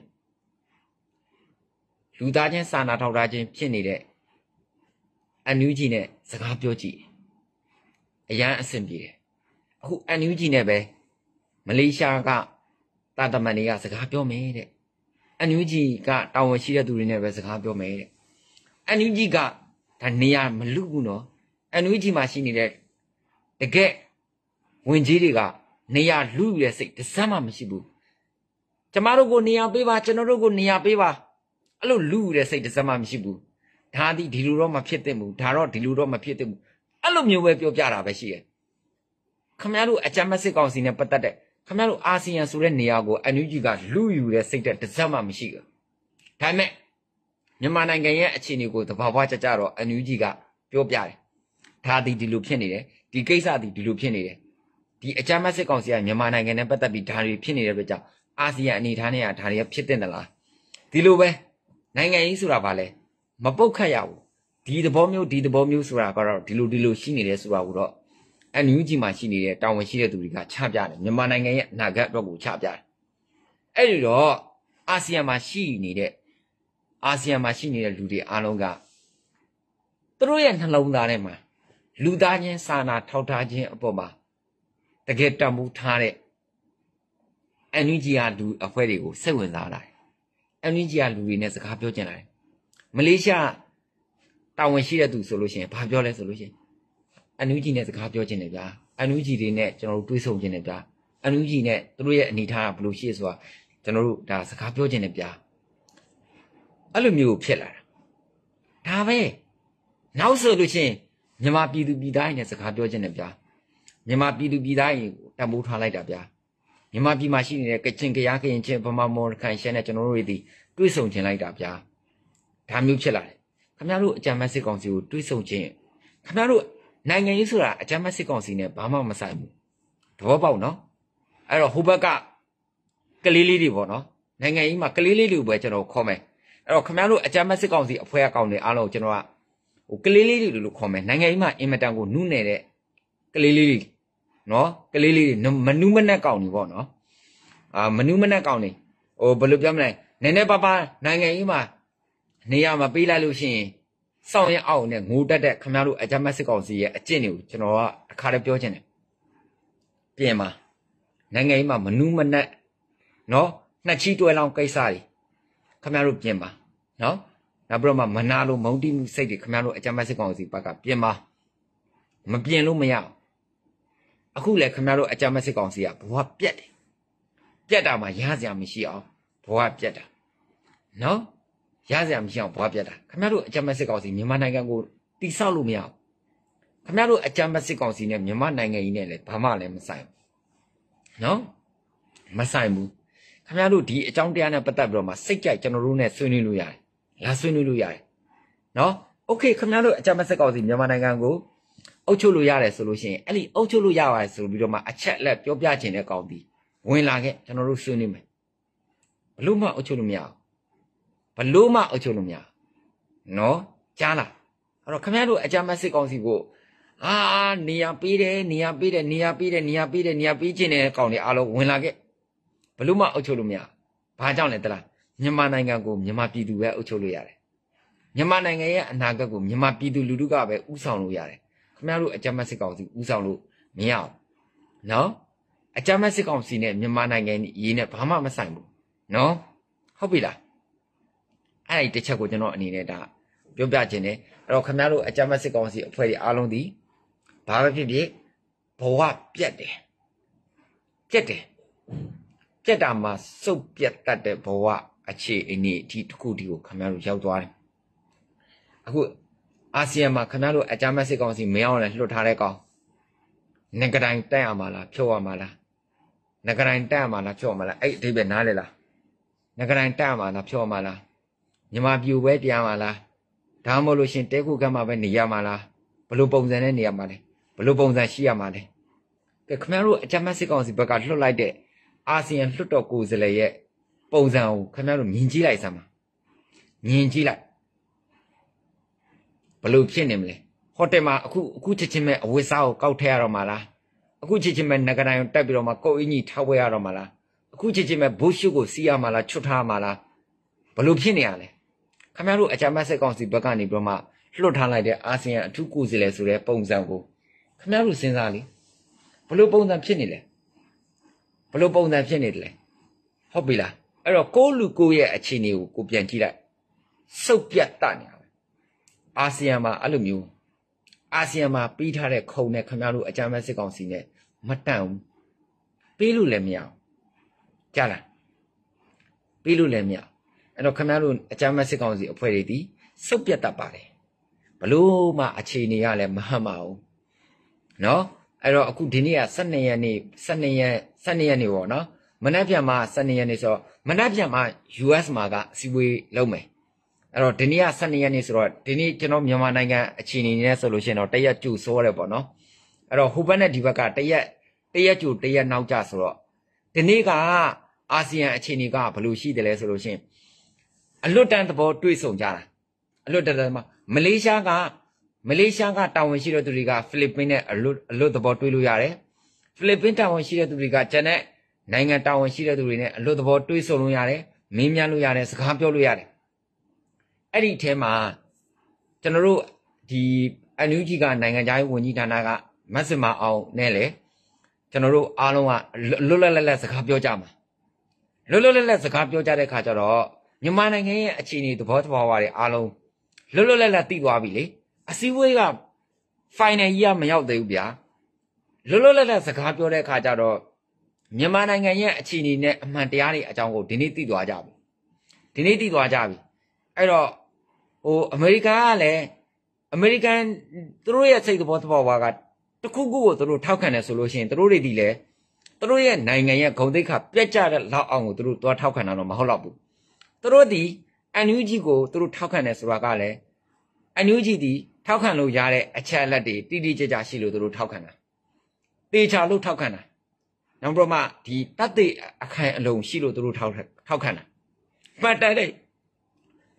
လူသားချင်းစာနာထောက်ထားခြင်းဖြစ်နေတဲ့အန်ယူဂျီနဲ့စကားပြောကြည့်အရန်အဆင်ပြေတယ်အခုအန်ယူဂျီနဲ့ပဲမလေးရှားကတာတမန်တွေကစကားပြောမယ်တဲ့အန်ယူဂျီကတာဝန်ရှိတဲ့သူတွေနဲ့ပဲစကားပြောမယ်တဲ့အန်ယူဂျီကဒါနေရာမလူဘူးနော်အန်ယူဂျီမှာရှိနေတဲ့တကယ်ဝင်ကြီးတွေကနေရာလူရဲ့စိတ်တစ်စမ်းမှမရှိဘူးကျမတို့ကိုနေရာပေးပါကျွန်တော်တို့ကိုနေရာပေးပါအဲ့လိုလူရဲ့စိတ်တစ်စမ်းမှမရှိဘူးဒါဒီဒီလိုတော့မဖြစ်သင့်ဘူးဒါတော့ဒီလိုတော့မဖြစ်သင့်ဘူးအဲ့လိုမျိုးပဲပြောပြတာပဲရှိတယ်ခင်ဗျားတို့အကြမ်းဖက်စစ်ကောင်စီနဲ့ပတ်သက်တဲ့ခင်ဗျားတို့အာဆီယံဆိုတဲ့နေရာကိုအန်ယူဂျီကလူယူတဲ့စိတ်တဲ့တစ်စက်မှမရှိဘူးဒါပေမဲ့မြန်မာနိုင်ငံရဲ့အခြေအနေကိုသဘာဝကျကျတော့အန်ယူဂျီကပြောပြတယ်ဒါဒီဒီလိုဖြစ်နေတယ်ဒီကိစ္စဒီဒီလိုဖြစ်နေတယ်ဒီအကြမ်းဖက်စစ်ကောင်စီကမြန်မာနိုင်ငံနဲ့ပတ်သက်ပြီးဒါတွေဖြစ်နေတဲ့အတွက်ကြောင့်အာဆီယံအနေထားနဲ့ကဒါတွေကဖြစ်တဲ့လားဒီလိုပဲနိုင်ငံရေးဆိုတာဗာလဲမပုတ်ခတ်ရဘူးဒီသဘောမျိုးဒီသဘောမျိုးဆိုတာကတော့ဒီလိုဒီလိုရှိနေတယ်ဆိုတာကိုတော့အန်ယူဂျီမှာရှိနေတဲ့တာဝန်ရှိတဲ့သူတွေကချပြတယ်မြန်မာနိုင်ငံရဲ့အနာဂတ်အတွက်ကိုချပြတယ်အဲ့ဒီတော့အာဆီယံမှာရှိနေတဲ့အာဆီယံမှာရှိနေတဲ့လူတွေအားလုံးကသူတို့ရဲ့နှလုံးသားထဲမှာလူသားချင်းစာနာထောက်ထားခြင်းအပေါ်မှာတကယ်တမှုထားတဲ့အန်ယူဂျီကလူအဖွဲ့တွေကိုစိတ်ဝင်စားလာတယ်အန်ယူဂျီကလူတွေနဲ့စကားပြောကြလာတယ်မလေးရှားတာဝန်ရှိတဲ့သူဆိုလို့ရှိရင်ဘာပြောလဲဆိုလို့ရှိရင်အန်ယူဂျီနဲ့စကားပြောခြင်းနဲ့ဗျာအန်ယူဂျီတွေနဲ့ကျွန်တော်တို့တွေးဆုံခြင်းနဲ့ဗျာအန်ယူဂျီနဲ့သူတို့ရဲ့အနေထားကဘယ်လိုရှိဆိုတာကျွန်တော်တို့ဒါစကားပြောခြင်းနဲ့ဗျာအဲ့လိုမျိုးဖြစ်လာတာဒါပဲနောက်ဆိုလို့ရှိရင်မြန်မာပြည်သူပြည်သားတွေနဲ့စကားပြောခြင်းနဲ့ဗျာမြန်မာပြည်သူပြည်သားတွေကိုတံပိုးထားလိုက်တာဗျာမြန်မာပြည်မှာရှိနေတဲ့ကချင်ကရားကရင်ချင်းဗမာမော်ခိုင်ရှဲနဲ့ကျွန်တော်တို့တွေတွေးဆုံခြင်းလိုက်တာဗျာဒါမျိုးဖြစ်လာတယ်ခင်ဗျားတို့အကြမ်းဖက်စစ်ကောင်စီကိုတွေးဆုံခြင်းခင်ဗျားတို့နိုင်ငံရေးဆိုတာအကြမ်းဖက်စစ်ကောင်စီနဲ့ဘာမှမဆိုင်ဘူးသဘောပေါက်နော်အဲ့တော့ဟိုဘက်ကကလေးလေးတွေပေါ့နော်နိုင်ငံရေးမှာကလေးလေးတွေပဲကျွန်တော်ခေါ်မယ်အဲ့တော့ခမရတို့အကြမ်းမဲ့စစ်ကောင်စီအဖွဲ့အကောင်တွေအားလုံးကျွန်တော်ကဟိုကလေးလေးတွေလို့ခေါ်မယ်နိုင်ငံရေးမှာအင်မတန်ကိုနုနယ်တဲ့ကလေးလေးတွေနော်ကလေးလေးတွေမနုမနက်ကောင်တွေပေါ့နော်အာမနုမနက်ကောင်တွေဟိုဘယ်လိုပြောမလဲနည်းနည်းပါးပါးနိုင်ငံရေးမှာနေရာမှာပေးလိုက်လို့ရှိရင်စောင့်ရအောင်နဲ့ငိုတက်တဲ့ခမရတို့အကြမ်းမဲ့စစ်ကောင်စီရဲ့အကျင့်တွေကိုကျွန်တော်ကအခါတည်းပြောချင်တယ်ပြင်မှာနိုင်ငံရေးမှာမနုမနက်နော်နှစ်ချီတွဲလောင်းကိစ္စတွေခမရတို့ပြင်ပါနော်နောက်ပြီးတော့မှမနာလို့မုံတိမှုစိတ်တွေခမရတို့အကြမ်းမဲ့စစ်ကောင်စီဘက်ကပြင်ပါမပြင်လို့မရအောင်အခုလေခမရတို့အကြမ်းမဲ့စစ်ကောင်စီကဘဝပြက်တယ်ပြက်တာမှရစရာမရှိအောင်ဘဝပြက်တာနော်ရစရာမရှိအောင်ဘဝပြက်တာခမရတို့အကြမ်းမဲ့စစ်ကောင်စီမြန်မာနိုင်ငံကိုတိဆောက်လို့မရအောင်ခမရတို့အကြမ်းမဲ့စစ်ကောင်စီနဲ့မြန်မာနိုင်ငံကြီးနဲ့လည်းဘာမှလည်းမဆိုင်ဘူးနော်မဆိုင်ဘူးခမရတို့ဒီအကြောင်းတရားနဲ့ပတ်သက်ပြီးတော့မှစိတ်ကြိုက်ကျွန်တော်တို့နဲ့ဆွေးနွေးလို့ရတယ်လာဆွေးနွေးလို့ရတယ်နော်โอเคခမရတို့အကြမ်းမဲ့စစ်ကောင်စီမြန်မာနိုင်ငံကိုအုပ်ချုပ်လို့ရတယ်ဆိုလို့ရှိရင်အဲ့ဒီအုပ်ချုပ်လို့ရပါတယ်ဆိုပြီးတော့မှအချက်လက်ပြောပြခြင်းတဲ့ကောင်ဒီဝင်လာခဲ့ကျွန်တော်တို့ဆွေးနွေးမယ်ဘလို့မှအုပ်ချုပ်လို့မရဘူးဘလို့မှအုပ်ချုပ်လို့မရနော်ကြားလားအဲ့တော့ခမရတို့အကြမ်းမဲ့စစ်ကောင်စီကိုအာနေရပေးတယ်နေရပေးတယ်နေရပေးတယ်နေရပေးတယ်နေရပေးခြင်းတဲ့ကောင်တွေအားလုံးဝင်လာခဲ့ဘလို့မှအုပ်ချုပ်လို့မရဘာကြောင့်လဲတလားမြန်မာနိုင်ငံကိုမြန်မာပြည်သူပဲအုပ်ချုပ်လို့ရတယ်မြန်မာနိုင်ငံရဲ့အနာဂတ်ကိုမြန်မာပြည်သူလူထုကပဲဥဆောင်လို့ရတယ်ခင်ဗျားတို့အကြမ်းမဲ့စစ်ကောင်စီဥဆောင်လို့မရအောင်နော်အကြမ်းမဲ့စစ်ကောင်စီနဲ့မြန်မာနိုင်ငံရေးနဲ့ဘာမှမဆိုင်ဘူးနော်ဟုတ်ပြီလားအဲ့ဒီတစ်ချက်ကိုကျွန်တော်အနေနဲ့ဒါပြောပြခြင်းတယ်အဲ့တော့ခင်ဗျားတို့အကြမ်းမဲ့စစ်ကောင်စီအဖွဲ့တွေအားလုံးဒီဘာပဲဖြစ်ဖြစ်ဘဝပြတ်တယ်ပြတ်တယ်ပြတ်တာမှာစုပ်ပြတ်တတ်တဲ့ဘဝအခြေအနေအထိတစ်ခုတည်းကိုခင်ဗျားတို့ရောက်သွားတယ်အခုအာဆီယံမှာခင်ဗျားတို့အကြမ်းမဲ့စစ်ကောင်စီမင်းအောင်လည်းလွှတ်ထားတဲ့ကောင်ငကတိုင်တက်ရမှာလားဖြုတ်ရမှာလားငကတိုင်တက်ရမှာလားဖြုတ်ရမှာလားအဲ့အဓိပ္ပာယ်နားလေလားငကတိုင်တက်ရမှာလားဖြုတ်ရမှာလားမြန်မာပြည်ပဲပြန်မှာလားဒါမှမဟုတ်လို့ရှင်တဲခုကမှပဲနေရမှာလားဘလို့ပုံစံနဲ့နေရမှာလဲဘလို့ပုံစံရှိရမှာလဲကဲခင်ဗျားတို့အကြမ်းမဲ့စစ်ကောင်စီဘက်ကလွှတ်လိုက်တဲ့အာဆီယံလွှတ်တော်ကိုယ်စားလှယ်ရဲ့ပုံစံကိုခင်ဗျားတို့မြင်ကြည့်လိုက်စမ်းပါမြင်ကြည့်လိုက်ဘလို့ဖြစ်နေမလဲဟိုတယ်မှာအခုအခုချက်ချင်းပဲအဝတ်စားကိုကောက်ထည့်ရတော့မှာလားအခုချက်ချင်းပဲငကတိုင်ကိုတက်ပြီးတော့မှကုတ်အင်းကြီးထောက်ဝဲရတော့မှာလားအခုချက်ချင်းပဲဘိုးရှုကိုစီးရမှာလားချွတ်ထားမှာလားဘလို့ဖြစ်နေရလဲခင်ဗျားတို့အကြမ်းမဲ့စစ်ကောင်စီဘက်ကနေပြီးတော့မှလွှတ်ထားလိုက်တဲ့အာဆီယံအထူးကိုယ်စားလှယ်ဆိုတဲ့ပုံစံကိုခင်ဗျားတို့စဉ်းစားလေဘလို့ပုံစံဖြစ်နေလဲဘလို့ပုံစံဖြစ်နေတယ်လဲဟုတ်ပြီလားအဲ့တော့ကိုလူကိုရဲ့အခြေအနေကိုကိုပြန်ကြည့်လိုက်စုပ်ပြတ်တနေတယ်အာဆီယံမှာအဲ့လိုမျိုးအာဆီယံမှာပြီးထားတဲ့ခုံနဲ့ခင်ဗျားတို့အကြမ်းမဲ့စစ်ကောင်စီနဲ့မတန့်ဘူးပြီးလို့လည်းမရအောင်ကြားလားပြီးလို့လည်းမရအဲ့တော့ခင်ဗျားတို့အကြမ်းမဲ့စစ်ကောင်စီအဖွဲ့တွေဒီစုပ်ပြတ်တတ်ပါတယ်ဘလို့မှအခြေအနေကလည်းမဟတ်မအောင်နော်အဲ့တော့အခုဒီနေ့က၁၂ရက်နေ့၁၂ရက်၁၂ရက်နေ့ပေါ့နော်မနက်ဖြန်မှာ၁၂ရက်နေ့ဆိုတော့မနက်ဖြန်မှာ ယူအက်စ် မှာကအစည်းအဝေးလုပ်မယ်အဲ့တော့ဒီနေ့က၁၂ရက်နေ့ဆိုတော့ဒီနေ့ကျွန်တော်မြန်မာနိုင်ငံအခြေအနေနဲ့ဆိုလို့ရှိရင်တော့တရက်ကျူဆိုးရတယ်ပေါ့နော်အဲ့တော့ဟိုဘက်နဲ့ဒီဘက်ကတရက်တရက်ကျူတရက်နောက်ကျဆိုတော့ဒီနေ့ကအာဆီယံအခြေအနေကဘယ်လိုရှိတယ်လဲဆိုလို့ရှိရင်အလွတ်တန်းသဘောတွေ့ဆုံကြတာအလွတ်တန်းမှာမလေးရှားကမလေးရှားကတာဝန်ရှိတဲ့သူတွေကဖိလစ်ပင်းနဲ့အလွတ်အလွတ်သဘောတွေ့လို့ရတယ်ဖိလစ်ပင်းတာဝန်ရှိတဲ့သူတွေကကျန်တဲ့နိုင်ငံတာဝန်ရှိတဲ့သူတွေနဲ့အလွတ်သဘောတွေ့ဆုံလို့ရတယ်မင်းများလို့ရတယ်စကားပြောလို့ရတယ်အဲ့ဒီအထဲမှာကျွန်တော်တို့ဒီအန်ယူဂျီကနိုင်ငံခြားရေးဝန်ကြီးဌာနကမတ်စမအောင်နဲ့လေကျွန်တော်တို့အားလုံးကလွတ်လပ်လပ်လပ်စကားပြောကြမှာလွတ်လွတ်လပ်လပ်စကားပြောကြတဲ့ခါကျတော့မြန်မာနိုင်ငံရဲ့အခြေအနေသဘောတဘာဝတွေအားလုံးလွတ်လွတ်လပ်လပ်သိသွားပြီလေအစည်းအဝေးက final ကြီးကမရောက်သေးဘူးဗျာလွတ်လွတ်လပ်လပ်စကားပြောတဲ့ခါကျတော့မြန်မာနိုင်ငံရဲ့အခြေအနေနဲ့အမှန်တရားတွေအကြောင်းကိုဒီနေ့သိသွားကြပြီဒီနေ့သိသွားကြပြီအဲ့တော့ဟိုအမေရိကန်ကလည်းအမေရိကန်သူတို့ရဲ့စိတ်သဘောတဘာဝကတခုခုကိုသူတို့ထောက်ခံတယ်ဆိုလို့ရှိရင်သူတို့တွေဒီလေသူတို့ရဲ့နိုင်ငံရဲ့ဂုဏ်သိက္ခာပြတ်ကျတဲ့လောက်အောင်ကိုသူတို့သွားထောက်ခံတာတော့မဟုတ်တော့ဘူးသူတို့ဒီအန်ယူဂျီကိုသူတို့ထောက်ခံတယ်ဆိုတာကလည်းအန်ယူဂျီဒီထောက်ခံလို့ရတဲ့အချက်အလက်တွေတိတိကျကျရှိလို့သူတို့ထောက်ခံတာတေချာလို့ထောက်ခံတာနောက်ပြီးတော့မှဒီတတ်သိအခိုင်အလုံရှိလို့သူတို့ထောက်ထောက်ခံတာမှတ်တိုင်း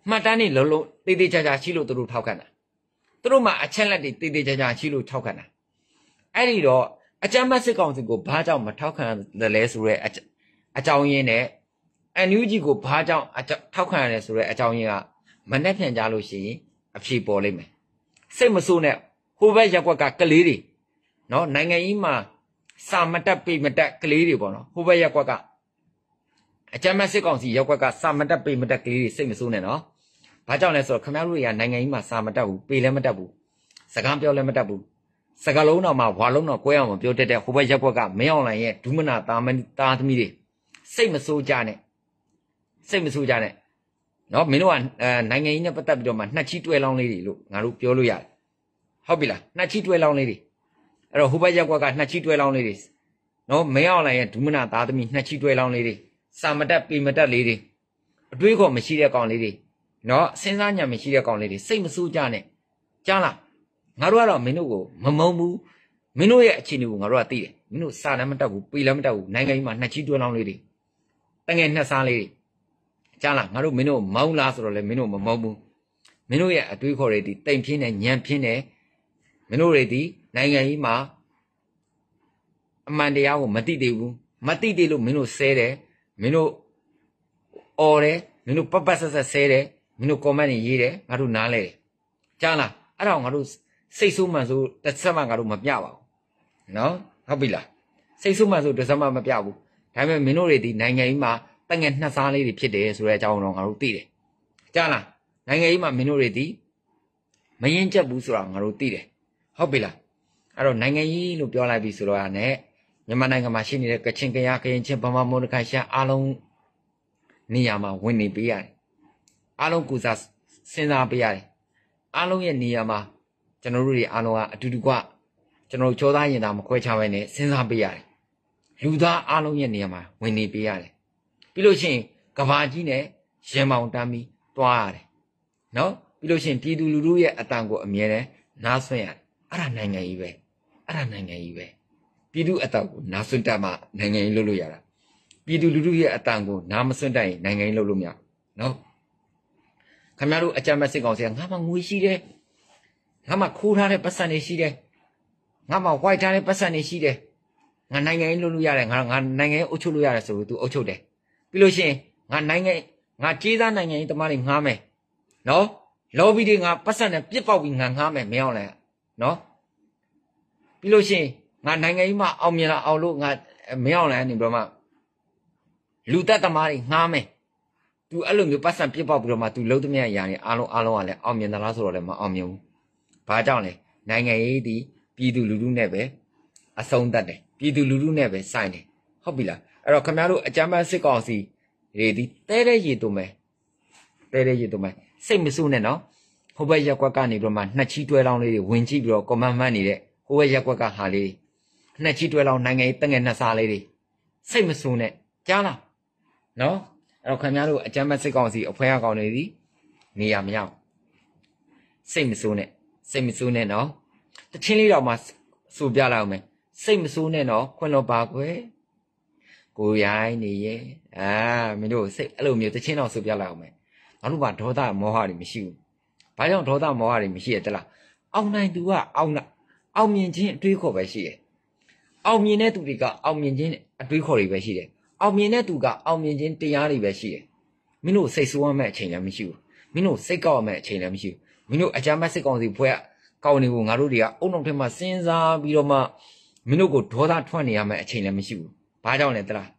မှတ်တမ်းတွေလုံးလုံးတေးသေးချာချာရှိလို့သူတို့ထောက်ခံတာသူတို့မှအချက်လက်တွေတေးသေးချာချာရှိလို့ထောက်ခံတာအဲ့ဒီတော့အကြမ်းဖက်စစ်ကောင်စီကိုဘာကြောင့်မထောက်ခံတယ်လဲဆိုရဲအကြောင်းရင်းနဲ့အန်ယူဂျီကိုဘာကြောင့်ထောက်ခံရတယ်ဆိုရဲအကြောင်းရင်းကမနဲ့ပြန်ကြလို့ရှိရင်အဖြေပေါ်လိမ့်မယ်စိတ်မဆိုးနဲ့ဟိုဘက်ရက်ကွက်ကကလေးတွေနော်နိုင်ငံကြီးမှာစာမတက်ပေမတက်ကလေးတွေပေါ့နော်ဟိုဘက်ရက်ကွက်ကအကြမ်းဖက်စစ်ကောင်စီရက်ကွက်ကစာမတက်ပေမတက်ကလေးတွေစိတ်မဆိုးနဲ့နော်ဘာကြောင့်လဲဆိုတော့ခင်ဗျားတို့တွေကနိုင်ငံကြီးမှာစာမတက်ဘူးပေလည်းမတက်ဘူးစကားပြောလည်းမတက်ဘူးစကားလုံးတော့မှဝါလုံးတော့ကွဲအောင်မပြောတတ်တဲ့ဟိုဘက်ရက်ကွက်ကမင်းအောင်လိုင်ရဲ့ဒုမနာသားမသားသမီးတွေစိတ်မဆိုးကြနဲ့စိတ်မဆိုးကြနဲ့နော်မင်းတို့ကနိုင်ငံကြီးနဲ့ပတ်သက်ပြီးတော့မှနှက်ချီတွဲလောင်းလေးတွေလို့ငါတို့ပြောလို့ရတယ်ဟုတ်ပြီလားနှက်ချီတွဲလောင်းလေးတွေအဲ့တော့ဟိုဘက်ရက်ကွက်ကနှက်ချီတွဲလောင်းလေးတွေနော်မင်းအောင်လိုင်ရဲ့ဒုမနာသားသမီးနှက်ချီတွဲလောင်းလေးတွေစာမတက်ပေမတက်လေးတွေအတွေးခေါ်မရှိတဲ့ကောင်လေးတွေနော်စဉ်းစားဉာဏ်မရှိတဲ့ကောင်လေးတွေစိတ်မဆိုးကြနဲ့ကြားလားငါတို့ကတော့မင်းတို့ကိုမမုံဘူးမင်းတို့ရဲ့အခြေအနေကိုငါတို့ကသိတယ်မင်းတို့စာလည်းမတက်ဘူးပေလည်းမတက်ဘူးနိုင်ငံကြီးမှာနှက်ချီတွဲလောင်းလေးတွေတငယ်နှက်စားလေးတွေကြားလားငါတို့မင်းတို့မောင်းလားဆိုတော့လေမင်းတို့မမောင်းဘူးမင်းတို့ရဲ့အတွေးခေါ်တွေဒီတိမ်ပြင်းနဲ့ညံပြင်းနဲ့မင်းတို့တွေဒီနိုင်ငံကြီးမှာအမှန်တရားကိုမသိသေးဘူးမသိသေးလို့မင်းတို့ဆဲတယ်မင်းတို့အော်တယ်မင်းတို့ပတ်ပတ်ဆက်ဆက်ဆဲတယ်မင်းတို့ comment တွေရေးတယ်ငါတို့နားလဲတယ်ကြားလားအဲ့ဒါကိုငါတို့စိတ်ဆိုးမှန်ဆိုတစ်စက်မှငါတို့မပြပါဘူးနော်ဟုတ်ပြီလားစိတ်ဆိုးမှန်ဆိုတစ်စက်မှမပြဘူးဒါပေမဲ့မင်းတို့တွေဒီနိုင်ငံကြီးမှာတငယ်နှက်စားလေးတွေဖြစ်တယ်ဆိုတဲ့အကြောင်းတော့ငါတို့သိတယ်ကြားလားနိုင်ငံကြီးမှာမင်းတို့တွေဒီမရင်ကျက်ဘူးဆိုတာငါတို့သိတယ်ဟုတ်ပြီလားအဲ့တော့နိုင်ငံကြီးလို့ပြောလိုက်ပြီဆိုတော့နဲ့မြန်မာနိုင်ငံမှာရှိနေတဲ့ကချင်ကယားကရင်ချင်းဗမာမွန်ခိုင်ရှမ်းအားလုံးနေရာမှာဝင်နေပေးရတယ်အားလုံးကိုစားစဉ်းစားပေးရတယ်အားလုံးရဲ့နေရာမှာကျွန်တော်တို့တွေအားလုံးကအတူတူကကျွန်တော်တို့ကြောသားရင်သားမခွဲခြားဘဲနဲ့စဉ်းစားပေးရတယ်လူသားအားလုံးရဲ့နေရာမှာဝင်နေပေးရတယ်ပြီးလို့ရှိရင်ကဘာကြီးနဲ့ရင်မောင်တမ်းပြီးတွားရတယ်နော်ပြီးလို့ရှိရင်ပြည်သူလူထုရဲ့အတန်ကိုအမြဲတမ်းနားဆွင့်ရတယ်အဲ့ဒါနိုင်ငံကြီးပဲအဲ့ဒါနိုင်ငံကြီးပဲပြည်သူအတန်ကိုနားဆွင့်တတ်မှနိုင်ငံကြီးလုပ်လို့ရတာပြည်သူလူထုရဲ့အတန်ကိုနားမဆွင့်တတ်ရင်နိုင်ငံကြီးလုပ်လို့မရနော်ခင်ဗျားတို့အကြမ်းဖက်စစ်ကောင်စီကငါမှငွေရှိတယ်ငါမှခိုးထားတဲ့ပတ်စံတွေရှိတယ်ငါမှဝိုက်ထားတဲ့ပတ်စံတွေရှိတယ်ငါနိုင်ငံရေးလုပ်လို့ရတယ်ငါငါနိုင်ငံရေးအုပ်ချုပ်လို့ရတယ်ဆိုလို့ तू အုပ်ချုပ်တယ်ပြီးလို့ရှိရင်ငါနိုင်ငံငါကြေးစားနိုင်ငံရေးတမားတွေငားမယ်နော်လော်ဘီတွေငါပတ်စံနဲ့ပြစ်ပေါက်ပြီးငါငားမယ်မင်းအောင်လဲနော်ပြီးလို့ရှိရင်ငါနိုင်ငံရေးမှာအောင်မြင်လာအောင်လို့ငါမင်းအောင်လဲနေပြီးတော့မှလူသက်တမားတွေငားမယ် तू အဲ့လိုမျိုးပတ်စံပြစ်ပေါက်ပြီးတော့မှ तू လုံးသမျှအရာတွေအားလုံးအားလုံးကလည်းအောင်မြင်သလားဆိုတော့လည်းမအောင်မြင်ဘူးဘာကြောင့်လဲနိုင်ငံရေးဒီပြည်သူလူထုနဲ့ပဲအဆုံးသတ်တယ်ပြည်သူလူထုနဲ့ပဲစိုင်းတယ်ဟုတ်ပြီလားအဲ့တော့ခင်ဗျားတို့အကြမ်းဖက်စစ်ကောင်စီတွေဒီတဲတဲ့ရေတုံးမယ်တဲတဲ့ရေတုံးမယ်စိတ်မဆိုးနဲ့နော်ဟိုဘက်ရက်ကွက်ကနေပြီးတော့မှနှက်ချီတွဲလောင်းလေးတွေဝင်ကြည့်ပြီးတော့ကွန်မန့်မှန်းနေတဲ့ဟိုဘက်ရက်ကွက်ကဟာလေးနှက်ချီတွဲလောင်းနိုင်ငံရေးတငယ်နှက်စားလေးတွေစိတ်မဆိုးနဲ့ကြားလားနော်အဲ့တော့ခင်ဗျားတို့အကြမ်းဖက်စစ်ကောင်စီအဖွဲ့အကောင်တွေဒီနေရမရစိတ်မဆိုးနဲ့စိတ်မဆိုးနဲ့နော်တချင်းလေးတော့မှစူပြလိုက်အောင်မယ်စိတ်မဆိုးနဲ့နော်ခွင့်တော့ပါကွယ်ကိုရိုင်းနေရဲ့အာမင်းတို့စိတ်အဲ့လိုမျိုးတချင်းတော့စူပြလိုက်အောင်မယ်ငါတို့ကဒေါသမောဟတွေမရှိဘူးဘာကြောင့်ဒေါသမောဟတွေမရှိရတလားအောင်နိုင်သူကအောင်အောင်မြင်ခြင်းအတွေးခေါ်ပဲရှိတယ်အောင်မြင်တဲ့သူတွေကအောင်မြင်ခြင်းအတွေးခေါ်တွေပဲရှိတယ်အောင်မြင်တဲ့သူကအောင်မြင်ခြင်းတရားတွေပဲရှိတယ်မင်းတို့စိတ်ဆိုးရမယ့်အချိန်လည်းမရှိဘူးမင်းတို့စိတ်ကောက်ရမယ့်အချိန်လည်းမရှိဘူးမင်းတို့အကြမ်းဖက်စစ်ကောင်စီဖွဲ့ကောင်းနေကိုငါတို့တွေကအုံနောက်ထဲမှာစဉ်းစားပြီးတော့မှမင်းတို့ကိုဒေါသထွက်နေရမယ့်အချိန်လည်းမရှိဘူးဘာကြောင့်လဲတလား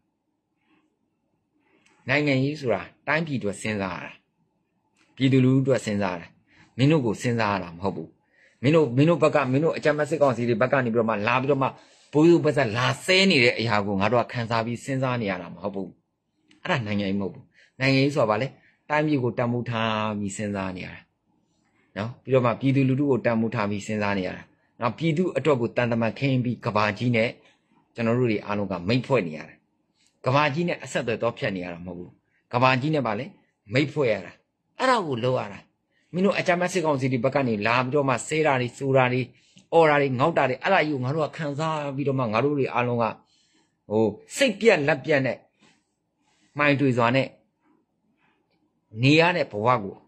နိုင်ငံကြီးဆိုတာတိုင်းပြည်အတွက်စဉ်းစားရတာပြည်သူလူထုအတွက်စဉ်းစားရတာမင်းတို့ကိုစဉ်းစားရတာမဟုတ်ဘူးမင်းတို့မင်းတို့ဘက်ကမင်းတို့အကြမ်းဖက်စစ်ကောင်စီတွေဘက်ကနေပြီးတော့မှလာပြီးတော့မှဘိုးဘိုးဘက်ဆက်လာဆဲနေတဲ့အရာကိုငါတို့ကခံစားပြီးစဉ်းစားနေရတာမဟုတ်ဘူးအဲ့ဒါနိုင်ငံကြီးမဟုတ်ဘူးနိုင်ငံကြီးဆိုတာဗာလေတိုင်းပြည်ကိုတန်ဖိုးထားပြီးစဉ်းစားနေရတာနော်ပြီးတော့မှပြည်သူလူထုကိုတန်ဖိုးထားပြီးစဉ်းစားနေရတာနော်ပြည်သူအတွက်ကိုတန်တမန်ခင်းပြီးကဘာကြီးနဲ့ကျွန်တော်တို့တွေအားလုံးကမိတ်ဖွဲ့နေရတာကဘာကြီးနဲ့အဆက်အသွယ်တော့ဖြတ်နေရတာမဟုတ်ဘူးကဘာကြီးနဲ့ဗာလေမိတ်ဖွဲ့ရတာအဲ့ဒါကိုလုပ်ရတာမင်းတို့အကြမ်းဖက်စစ်ကောင်စီတွေဘက်ကနေလာပြီးတော့မှဆေးတာတွေစူတာတွေအော်တာတွေငေါက်တာတွေအဲ့ဒါကြီးကိုငါတို့ကခံစားပြီးတော့မှငါတို့တွေအားလုံးကဟိုစိတ်ပြက်လက်ပြက်နဲ့မှိုင်တွေစွာနဲ့နေရတဲ့ဘဝကို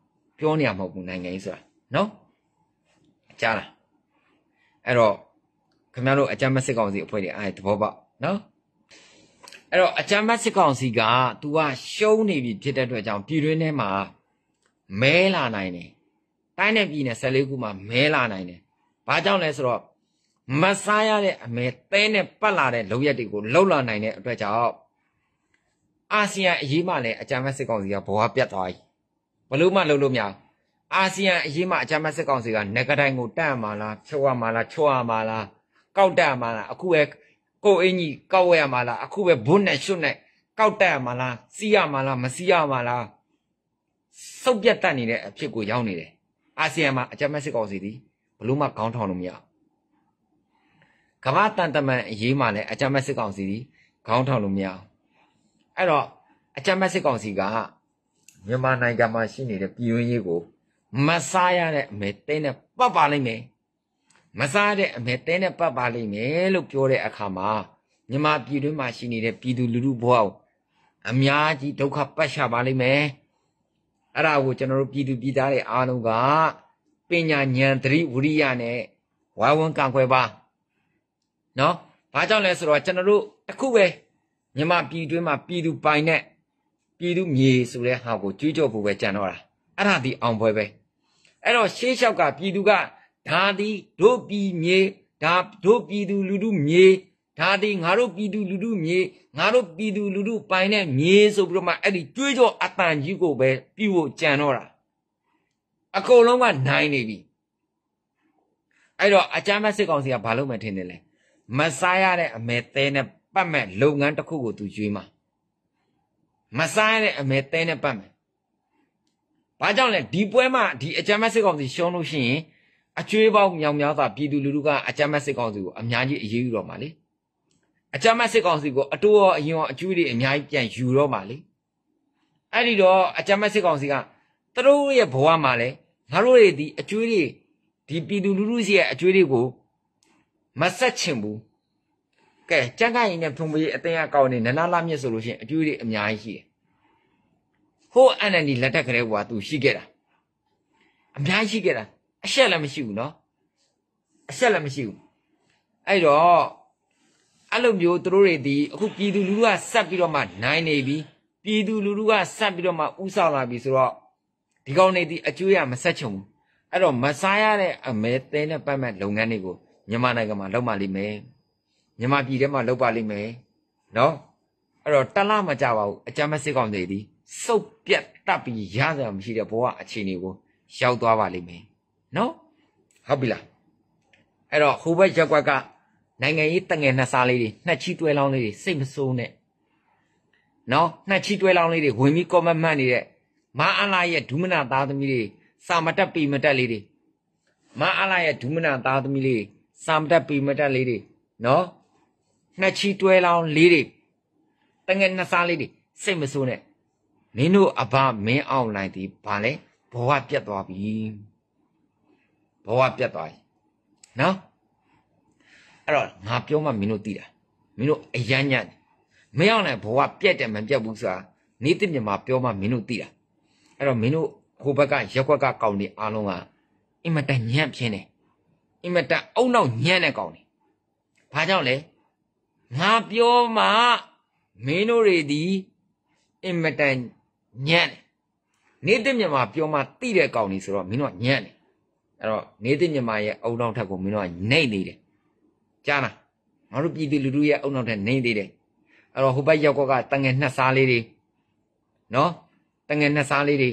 ပြောနေရမဟုတ်ဘူးနိုင်ငံရေးဆိုတာနော်ကြားလားအဲ့တော့ခင်ဗျားတို့အကြမ်းဖက်စစ်ကောင်စီအဖွဲ့တွေအားသဘောပေါက်နော်အဲ့တော့အကြမ်းဖက်စစ်ကောင်စီက तू ကရှုံးနေပြီဖြစ်တဲ့အတွက်ကြောင့်ပြည်တွင်းထဲမှာမဲလာနိုင်တယ်တိုင်းနဲ့ပြည်နယ်ဆယ်လေးခုမှာမဲလာနိုင်တယ်ဘာကြောင့်လဲဆိုတော့မစားရတဲ့အမဲသဲနဲ့ပတ်လာတဲ့လုံရက်တွေကိုလှုပ်လာနိုင်တဲ့အတွက်ကြောင့်အာဆီယံအရေးမှလည်းအကြမ်းဖက်စစ်ကောင်စီကဘောပြတ်သွားပြီဘလို့မှလှုပ်လို့မရအာဆီယံအရေးမှအကြမ်းဖက်စစ်ကောင်စီကငကတိုင်းကိုတန့်မှာလားဖြုတ်ရမှာလားချော့ရမှာလားကောက်တက်မှာလားအခုပဲကိုအင်းကြီးကောက်ဝဲရမှာလားအခုပဲဘုန်းနဲ့ရှုနဲ့ကောက်တက်မှာလားစီးရမှာလားမစီးရမှာလားစုပ်ပြတ်တတ်နေတဲ့အဖြစ်ကိုရောက်နေတယ်အာဆီယံမှာအကြမ်းဖက်စစ်ကောင်စီဒီဘလို့မှခေါင်းထောင်လို့မရကမ္ဘာတန်တမန်အရေးမှလည်းအကြမ်းဖက်စစ်ကောင်စီဒီခေါင်းထောင်လို့မရအဲ့တော့အကြမ်းဖက်စစ်ကောင်စီကမြန်မာနိုင်ငံမှာရှိနေတဲ့ပြည်တွင်းရေးကိုမစားရတဲ့အမေတဲနဲ့ပတ်ပါလိမ့်မယ်မစားတဲ့အမေတဲနဲ့ပတ်ပါလိမ့်မယ်လို့ပြောတဲ့အခါမှာမြန်မာပြည်တွင်းမှာရှိနေတဲ့ပြည်သူလူထုဘဝကိုအများကြီးဒုက္ခပတ်ရှာပါလိမ့်မယ်အဲ့ဒါကိုကျွန်တော်တို့ပြည်သူပြည်သားတွေအားလုံးကပညာဉာဏ်သတိဝိရိယနဲ့ဝိုင်းဝန်းကန့်ကွက်ပါနော်ဘာကြောင့်လဲဆိုတော့ကျွန်တော်တို့တစ်ခုပဲမြန်မာပြည်တွင်းမှာပြည်သူပိုင်နဲ့ပြည်သူမြေဆိုတဲ့ဟာကိုကြွေးကြော်ဖို့ပဲကြံတော့တာအဲ့ဒါဒီအောင်ပွဲပဲအဲ့တော့ရှေးလျှောက်ကပြည်သူကဒါဒီတို့ပြည်မြေဒါတို့ပြည်သူလူထုမြေဒါဒီငါတို့ပြည်သူလူထုမြေငါတို့ပြည်သူလူထုပိုင်တဲ့မြေဆိုပြီးတော့မှအဲ့ဒီကြွေးကြော်အတန်ကြီးကိုပဲပြုဖို့ကြံတော့တာအကုန်လုံးကနိုင်နေပြီအဲ့တော့အကြမ်းဖက်စစ်ကောင်စီကဘာလုပ်မှထင်တယ်လဲမစားရတဲ့အမဲသေးနဲ့ပတ်မဲ့လုပ်ငန်းတစ်ခုကိုသူရွေးမှာမစားရတဲ့အမဲသေးနဲ့ပတ်မယ်ဘာကြောင့်လဲဒီပွဲမှာဒီအကြမ်းဖက်စစ်ကောင်စီရှုံးလို့ရှိရင်အကျွေးပေါင်းမြောင်များစွာပြည်သူလူထုကအကြမ်းဖက်စစ်ကောင်စီကိုအများကြီးအရေးယူတော့မှာလေအကြမ်းဖက်စစ်ကောင်စီကိုအတိုးရောအရင်ရောအကျွေးတွေအများကြီးပြန်ယူတော့မှာလေအဲ့ဒီတော့အကြမ်းဖက်စစ်ကောင်စီကသူတို့ရဲ့ဘဝမှာလဲငါတို့တွေဒီအကျွေးတွေဒီပြည်သူလူထုစီရဲ့အကျွေးတွေကိုမဆက်ချင်ဘူးကဲကြက်ကိုင်းနဲ့ဖုံပေးအတင်းအကောက်နေနနာလာမြစ်ဆိုလို့ရှိရင်အကျွေးတွေအများကြီးရှိတယ်ဟိုအန်အန်ဒီလက်ထက်ကလေးကသူရှိခဲ့တာအများကြီးရှိခဲ့တာအရှက်လည်းမရှိဘူးနော်အရှက်လည်းမရှိဘူးအဲ့တော့အဲ့လိုမျိုးသူတို့တွေဒီအခုပြည်သူလူထုကဆက်ပြီးတော့မှနိုင်နေပြီပြည်သူလူထုကဆက်ပြီးတော့မှဥဆောင်လာပြီဆိုတော့ဒီကောင်တွေဒီအကျွေးရမဆက်ချင်ဘူးအဲ့တော့မစားရတဲ့အမဲသင်းနဲ့ပတ်မဲ့လုပ်ငန်းတွေကိုမြန်မာနိုင်ငံမှာလုပ်ပါလိမ့်မယ်မြန်မာပြည်ထဲမှာလုပ်ပါလိမ့်မယ်နော်အဲ့တော့တလားမကြပါဘူးအကြမ်းဖက်စစ်ကောင်တွေဒီစုပ်ပြတ်တပ်ပြီးရစရာမရှိတဲ့ဘဝအခြေအနေကိုရောက်သွားပါလိမ့်မယ်နော်ဟုတ်ပြီလားအဲ့တော့ဟိုဘက်ရက်ကွက်ကနိုင်ငံရေးတငယ်နှစ်စားလေးတွေနှစ်ချီတွဲလောင်းလေးတွေစိတ်မဆိုးနဲ့နော်နှစ်ချီတွဲလောင်းလေးတွေဝင်ပြီးကောမမှတ်နေတဲ့မအားလာရဲ့ဒုမနာသားသမီးတွေစာမတက်ပေမတက်လေးတွေမအားလာရဲ့ဒုမနာသားသမီးလေးစာမတက်ပေမတက်လေးတွေနော်နှစ်ချီတွဲလောင်းလေးတွေတငယ်နှစ်စားလေးတွေစိတ်မဆိုးနဲ့မင်းတို့အဘမင်းအောင်လိုက်သည်ဘာလဲဘဝပြတ်သွားပြီဘဝပြတ်သွားပြီနော်အဲ့တော့ငါပြောမှမင်းတို့သိတာမင်းတို့အယမ်းညံ့မင်းအောင်လိုက်ဘဝပြတ်တယ်မပြတ်ဘူးဆိုတာနေတိမြမှာပြောမှမင်းတို့သိတာအဲ့တော့မင်းတို့ဟိုဘက်ကရက်ွက်ကကောင်းနေအားလုံးကအင်မတန်ညံ့ပြင်းတယ်အင်မတန်အုံနောက်ညံ့တဲ့ကောင်းနေဘာကြောင့်လဲငါပြောမှမင်းတို့တွေဒီအင်မတန်ညံ့တယ်နေတိမြမှာပြောမှသိတဲ့ကောင်းနေဆိုတော့မင်းတို့ညံ့တယ်အဲ့တော့နေတိမြမှာရဲ့အုံနောက်ထက်ကိုမင်းတို့ကနှိမ့်နေတယ်ကြားလားငါတို့ပြည်သူလူထုရဲ့အုံနောက်ထက်နှိမ့်သေးတယ်အဲ့တော့ဟိုဘက်ရောက်ကောကတငယ်နှစ်စားလေးတွေနော်တငယ်နှစ်စားလေးတွေ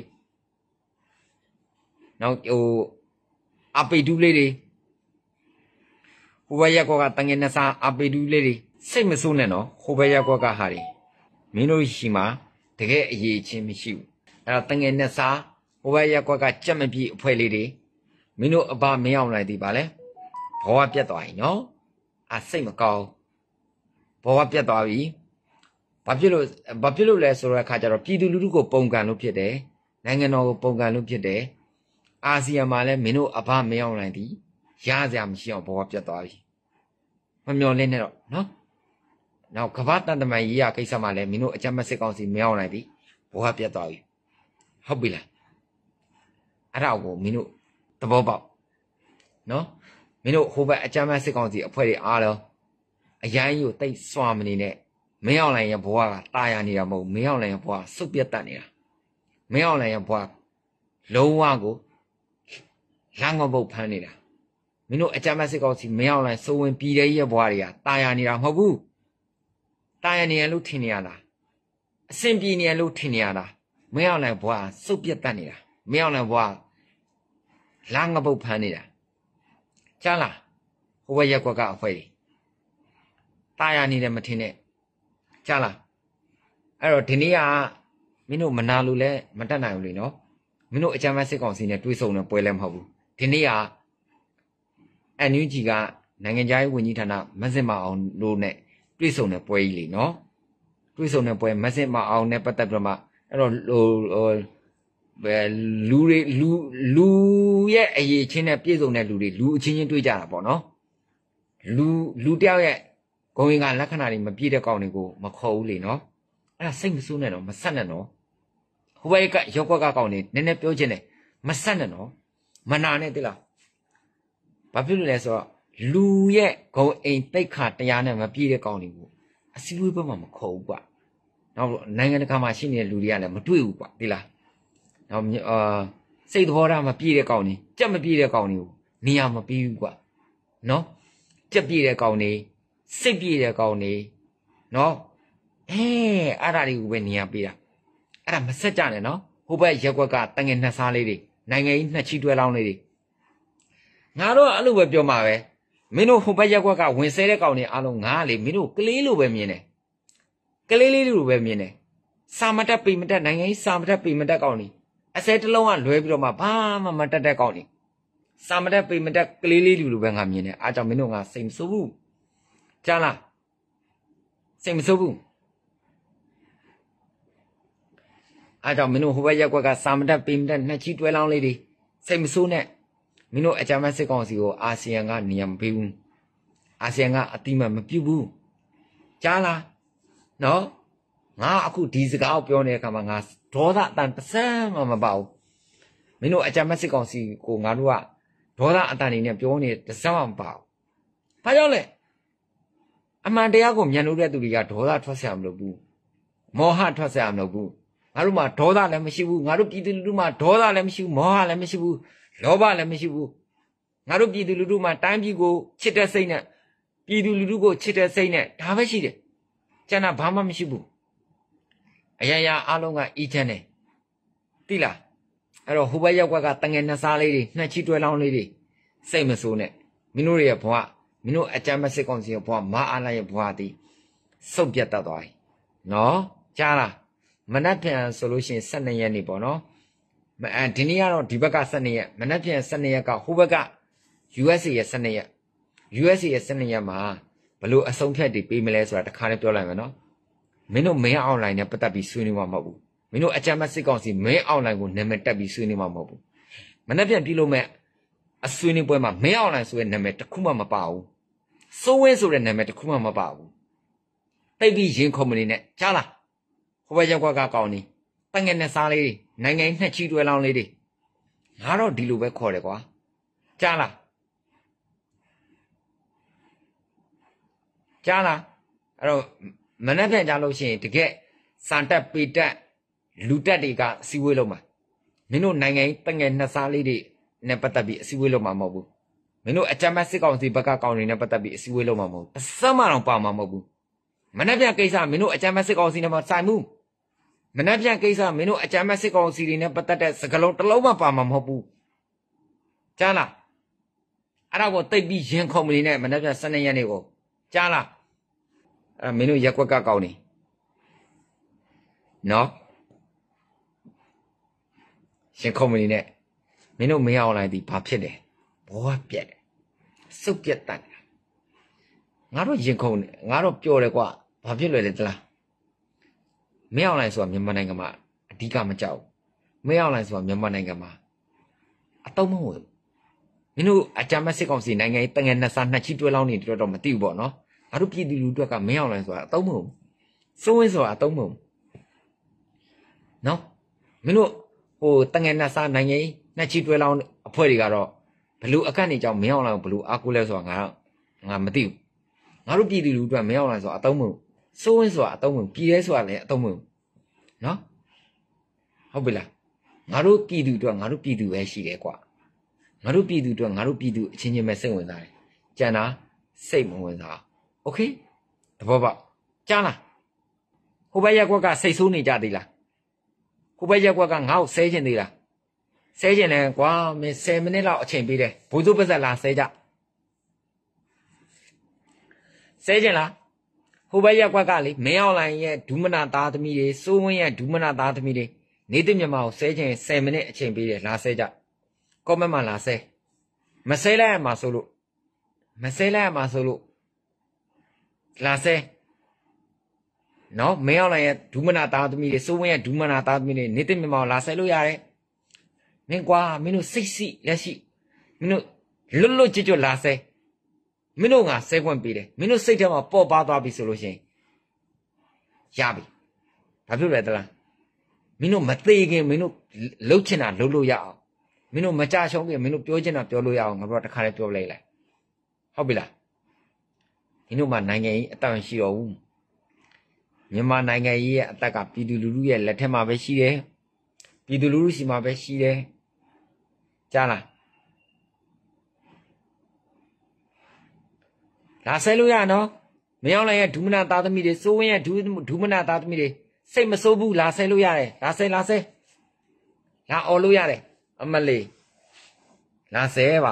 နောက်ဟိုအပေတူးလေးတွေဟိုဘက်ရောက်ကောကတငယ်နှစ်စားအပေတူးလေးတွေစိတ်မဆိုးနဲ့နော်ဟိုဘက်ရောက်ကောကဟာတွေမင်းတို့ရှိမှာတကယ်အရေးချင်းမရှိဘူးအဲ့တော့တငယ်နှစ်စားဟိုဘက်ရောက်ကောကကြက်မပြေအဖွဲလေးတွေမင်းတို့အဘမင်းအောင်လိုက်သည်ပါလေဘဝပြတ်သွားပြီနော်အစိတ်မကောင်းဘဝပြတ်သွားပြီဘာဖြစ်လို့ဘာဖြစ်လို့လဲဆိုတဲ့အခါကျတော့ပြည်သူလူထုကိုပုံကန်လို့ဖြစ်တယ်နိုင်ငံတော်ကိုပုံကန်လို့ဖြစ်တယ်အာဆီယံမှာလည်းမင်းတို့အဘမင်းအောင်လိုက်သည်ရစရာမရှိအောင်ဘဝပြတ်သွားပြီမမျော်လင့်နဲ့တော့နော်နောက်ကမ္ဘာတန်တမန်ရေးရကိစ္စမှာလည်းမင်းတို့အကြမ်းဖက်စစ်ကောင်စီမင်းအောင်လိုက်သည်ဘဝပြတ်သွားပြီဟုတ်ပြီလားအဲ့ဒါကိုမင်းတို့သဘောပေါက်နော်မင်းတို့ဟိုဘက်အကြမ်းဖက်စစ်ကောင်စီအဖွဲ့တွေအားလုံးအရန်ကြီးကိုတိတ်စွာမနေနဲ့မင်းအောင်လိုင်ရဲ့ဘဝကตายရနေတာမဟုတ်မင်းအောင်လိုင်ရဲ့ဘဝစုပ်ပြတ်တတ်နေတာမင်းအောင်လိုင်ရဲ့ဘဝလုံးဝကိုလမ်းငပုတ်ဖမ်းနေတာမင်းတို့အကြမ်းဖက်စစ်ကောင်စီမင်းအောင်လိုင်စိုးဝင်ပြည်တဲ့ရဲ့ဘဝတွေကตายရနေတာမဟုတ်ဘူးตายရနေရလို့ထင်နေရလားအဆင်ပြေနေရလို့ထင်နေရလားမင်းအောင်လိုင်ဘဝစုပ်ပြတ်တတ်နေတာမင်းအောင်လိုင်ဘဝလမ်းငပုတ်ဖမ်းနေတာကြားလားဟိုဘက်ရက်ကွက်ကအဖွဲတွေตายရနေတယ်မထင်နဲ့ကြားလားအဲ့တော့ဒီနေ့ကမင်းတို့မနာလို့လဲမတတ်နိုင်ဘူးလေနော်မင်းတို့အကြမ်းဖက်စစ်ကောင်စီနဲ့တွေးဆုံနေပွဲလဲမဟုတ်ဘူးဒီနေ့ကအန်ယူဂျီကနိုင်ငံခြားရေးဝန်ကြီးဌာနမဆင်မအောင်လို့နဲ့တွေးဆုံနေပွဲကြီးလေနော်တွေးဆုံနေပွဲမဆင်မအောင်နဲ့ပတ်သက်ပြီးတော့မှအဲ့တော့ဟိုဘယ်လူတွေလူလူရဲ့အရေးချင်းနဲ့ပြည့်စုံတဲ့လူတွေလူအချင်းချင်းတွေးကြတာပေါ့နော်လူလူတယောက်ရဲ့ဂုံရင်ကလက္ခဏာတွေမပြည့်တဲ့ကောင်တွေကိုမခေါ်ဘူးလေနော်အဲ့ဒါစိတ်မဆိုးနဲ့နော်မဆက်နဲ့နော်ဟိုဘက်ကရောက်ကွက်ကကောင်တွေနည်းနည်းပြောချင်တယ်မဆက်နဲ့နော်မနာနဲ့တိလားဘာဖြစ်လို့လဲဆိုတော့လူရဲ့ဂုံအိမ်တိတ်ခါတရားနဲ့မပြည့်တဲ့ကောင်တွေကိုအစည်းအဝေးဘက်မှာမခေါ်ဘူးကွာနောက်နိုင်ငံတကာမှာရှိနေတဲ့လူတွေကလည်းမတွေ့ဘူးကွာတိလားနောက်အာစိတ်သဘောထားမပြည့်တဲ့ကောင်တွေကြက်မပြည့်တဲ့ကောင်တွေကိုနေရာမပြီးဘူးကွာနော်ကြက်ပြည့်တဲ့ကောင်တွေစိတ်ပြည့်တဲ့ကောင်တွေနော်အဲအဲ့ဒါတွေကိုပဲနေရာပေးတာအဲ့ဒါမဆက်ကြနဲ့နော်ဟိုဘက်ရက်ကွက်ကတငယ်နှစ်စားလေးတွေနိုင်ငံကြီးနှစ်ချီတွဲလောင်းလေးတွေငါတို့အဲ့လိုပဲပြောမှာပဲမင်းတို့ဟိုဘက်ရက်ကွက်ကဝင်ဆဲတဲ့ကောင်တွေအားလုံးငါလေမင်းတို့ကလေးလိုပဲမြင်တယ်ကလေးလေးလိုပဲမြင်တယ်စာမတက်ပိမတက်နိုင်ငံကြီးစာမတက်ပိမတက်ကောင်တွေအစဲတစ်လုံးကလွဲပြီးတော့မှဘာမှမတက်တဲ့ကောင်တွေစာမတက်ပိမတက်ကလေးလေးလိုပဲငါမြင်တယ်အားကြောင့်မင်းတို့ငါစိတ်မဆိုးဘူးကြားလားစိတ်မဆိုးဘူးအားကြောင့်မင်းတို့ဟိုဘက်ရက်ကွက်ကစာမတက်ပိမတက်နှစ်ချီတွဲလောင်းလေးတွေစိတ်မဆိုးနဲ့မင်းတို့အကြမ်းဖက်စစ်ကောင်စီကိုအာဆီယံကနေရာမပေးဘူးအာဆီယံကအတိမတ်မပြုတ်ဘူးကြားလားနော်ငါအခုဒီစကားကိုပြောနေတဲ့အခါမှာငါဒေါသအတန်တဆန်းမှမပါဘူးမင်းတို့အကြမ်းဖက်စစ်ကောင်စီကိုငါတို့ကဒေါသအတန်နေနဲ့ပြောနေတဆန်းမှမပါဘူးဘာကြောင့်လဲအမှန်တရားကိုမြန်လို့တဲ့သူတွေကဒေါသထွက်ဆရာမလို့ဘူးမောဟထွက်ဆရာမလို့ဘူးငါတို့မှာဒေါသလည်းမရှိဘူးငါတို့ပြည်သူလူထုမှာဒေါသလည်းမရှိဘူးမောဟလည်းမရှိဘူးလောဘလည်းမရှိဘူးငါတို့ပြည်သူလူထုမှာတိုင်းပြည်ကိုချစ်တဲ့စိတ်နဲ့ပြည်သူလူထုကိုချစ်တဲ့စိတ်နဲ့ဒါပဲရှိတယ်ကျန်တာဘာမှမရှိဘူးအရာရာအလုံးကအီးချမ်းတယ်သိလားအဲ့တော့ဟိုဘက်ရက်ကွက်ကတငယ်နှစ်စားလေးတွေနှစ်ချီတွဲလောင်းလေးတွေစိတ်မဆိုးနဲ့မင်းတို့ရဲ့ဘဝမင်းတို့အကြမ်းမစစ်ကောင်စီရဲ့ဘဝမအားလာရဲ့ဘဝတည်စုပ်ပြတ်တတ်သွားပြီနော်ကြားလားမနက်ဖြန်ဆိုလို့ရှိရင်၁၂ရက်နေ့ပေါ့နော်အဲဒီနေ့ကတော့ဒီဘက်က၁၂ရက်မနက်ဖြန်၁၂ရက်ကဟိုဘက်က ယူအက်စ်အေ ရဲ့၁၂ရက် ယူအက်စ်အေ ရဲ့၁၂ရက်မှာဘလို့အဆုံးဖြတ်တွေပေးမလဲဆိုတာတခါလေးပြောလိုက်မယ်နော်မင်းတို့မင်းအွန်လိုင်းနဲ့ပတ်သက်ပြီးဆွေးနွေးမှာမဟုတ်ဘူးမင်းတို့အကြမ်းဖက်စစ်ကောင်စီမင်းအွန်လိုင်းကိုနာမည်တက်ပြီးဆွေးနွေးမှာမဟုတ်ဘူးမနေ့ပြန်ပြုလုပ်မဲ့အဆွေးနွေးပွဲမှာမင်းအွန်လိုင်းဆိုတဲ့နာမည်တစ်ခုမှမပါဘူးစိုးဝင်းဆိုတဲ့နာမည်တစ်ခုမှမပါဘူးတိတ်ပြီးရင်ခုံမနေနဲ့ကြားလားဟိုဘက်ရက်ကွက်ကကောင်းနေတငယ်နဲ့စားလေးတွေနိုင်ငံနှစ်ချီတွဲလောင်းလေးတွေငါတော့ဒီလိုပဲခေါ်တယ်ကွာကြားလားကြားလားအဲ့တော့မနေ့ပြန်ကြားလို့ရှိရင်တကယ်စံတက်ပေတက်လူတက်တွေကအစည်းအဝေးလုပ်မှာမင်းတို့နိုင်ငံတငယ်နှစ်စားလေးတွေနဲ့ပတ်သက်ပြီးအစည်းအဝေးလုပ်မှာမဟုတ်ဘူးမင်းတို့အကြမ်းဖက်စစ်ကောင်စီဘက်ကကောင်တွေနဲ့ပတ်သက်ပြီးအစည်းအဝေးလုပ်မှာမဟုတ်ဘူးအစမ်းမတော့ပါမှာမဟုတ်ဘူးမနေ့ပြန်ကိစ္စမင်းတို့အကြမ်းဖက်စစ်ကောင်စီနဲ့မဆိုင်ဘူးမနေ့ပြန်ကိစ္စမင်းတို့အကြမ်းဖက်စစ်ကောင်စီတွေနဲ့ပတ်သက်တဲ့စကားလုံးတစ်လုံးမှပါမှာမဟုတ်ဘူးကြားလားအဲ့ဒါကိုတိတ်ပြီးရင်ခုံမနေနဲ့မနေ့ပြန်၁၂ရက်နေ့ကိုကြားလားအဲ့မင်းတို့ရက်ကွက်ကကောင်းနေနော်ရှင်ခုံမနေနဲ့မင်းတို့မင်းအောင်လိုက်သည်ဘာဖြစ်တယ်ဘောပြက်တယ်စုပ်ပြက်တတ်တယ်ငါတို့ရင်ခုံနေငါတို့ပျော်တယ်ကွာဘာဖြစ်လွယ်လဲတလားမင်းအောင်လိုက်ဆိုတာမြန်မာနိုင်ငံမှာအဓိကမကြောက်မင်းအောင်လိုက်ဆိုတာမြန်မာနိုင်ငံမှာအတုံးမဟုတ်မင်းတို့အကြမ်းဖက်စစ်ကောင်စီနိုင်ငံရေးတငယ်နှစ်စားနှစ်ချီတွဲလောင်းနေတော့တော့မသိဘူးပေါ့နော်ငါတို့ပြည်သူလူထုကမင်းအောင်လိုက်ဆိုတာအတုံးမဟုတ်စိုးဝင်းဆိုတာအတုံးမဟုတ်နော်မင်းတို့ဟိုတငယ်နှစ်စားနိုင်ငံရေးနှစ်ချီတွဲလောင်းအဖွဲ့တွေကတော့ဘလူအကန့်နေကြောင်းမင်းအောင်လှိုင်ဘလူအားကိုးလဲဆိုတာငါတော့ငါမသိဘူးငါတို့ပြည်သူလူထုကမင်းအောင်လှိုင်ဆိုတာအသုံးမဟုတ်စိုးဝင်းဆိုတာအသုံးမဟုတ်ပြည်ရဲဆိုတာလည်းအသုံးမဟုတ်နော်ဟုတ်ပြီလားငါတို့ပြည်သူတို့ကငါတို့ပြည်သူပဲရှိတယ်ကွာငါတို့ပြည်သူတို့ကငါတို့ပြည်သူအချင်းချင်းပဲစိတ်ဝင်စားတယ်ကြံတာစိတ်မဝင်စားโอเคတဘောပေါက်ကြားလားဟိုဘက်ရက်ကွက်ကစိတ်ဆိုးနေကြသေးလားဟိုဘက်ရက်ကွက်ကငါ့ကိုဆဲချင်သေးလားဆဲချင်တယ်ကွာမင်း10မိနစ်လောက်အချိန်ပေးတယ်ဘိုးစုပါဇက်လာဆဲကြဆဲချင်လားဟိုဘက်ရက်ကွက်ကလေမင်းအောင်လှိုင်ရဲ့ဒူးမနာသားသမီးတွေစိုးဝင်းရဲ့ဒူးမနာသားသမီးတွေနေတဲ့မြန်မာကိုဆဲချင်10မိနစ်အချိန်ပေးတယ်လာဆဲကြကောမန့်မှာလာဆဲမဆဲလိုက်ရမှာဆိုလို့မဆဲလိုက်ရမှာဆိုလို့လာဆဲနော်မင်းအောင်လှိုင်ရဲ့ဒူးမနာသားသမီးတွေစိုးဝင်းရဲ့ဒူးမနာသားသမီးတွေနေတဲ့မြန်မာကိုလာဆဲလို့ရတယ်မင်းကွာမင်းတို့စိတ်စီလက်ရှိမင်းတို့လွတ်လွတ်ကြွကြွလာဆဲမင်းတို့ငါဆဲခွင့်ပေးတယ်မင်းတို့စိတ်ထဲမှာပေါ်ပါသွားပြီဆိုလို့ရှိရင်ရပြီဘာဖြစ်လဲတလားမင်းတို့မသေးခင်မင်းတို့လှုပ်ချင်တာလှုပ်လို့ရအောင်မင်းတို့မကြရှုံးခင်မင်းတို့ပြောချင်တာပြောလို့ရအောင်ငါတို့တခါလေးပြောလိုက်လိုက်ဟုတ်ပြီလားမင်းတို့မှနိုင်ငံကြီးအတန်ရှိတော်ဘူးမြန်မာနိုင်ငံကြီးရဲ့အသက်ကပြည်သူလူထုရဲ့လက်ထက်မှာပဲရှိတယ်ပြည်သူလူထုစီမှာပဲရှိတယ်ကြားလားလာဆဲလို့ရနော်မင်းအောင်လှိုင်ရဲ့ဒူးမနာသားသမီးတွေစိုးဝင်းရဲ့ဒူးဒူးမနာသားသမီးတွေစိတ်မစိုးဘူးလာဆဲလို့ရတယ်လာဆဲလာဆဲလာអော်လို့ရတယ်အမလေးလာဆဲပါ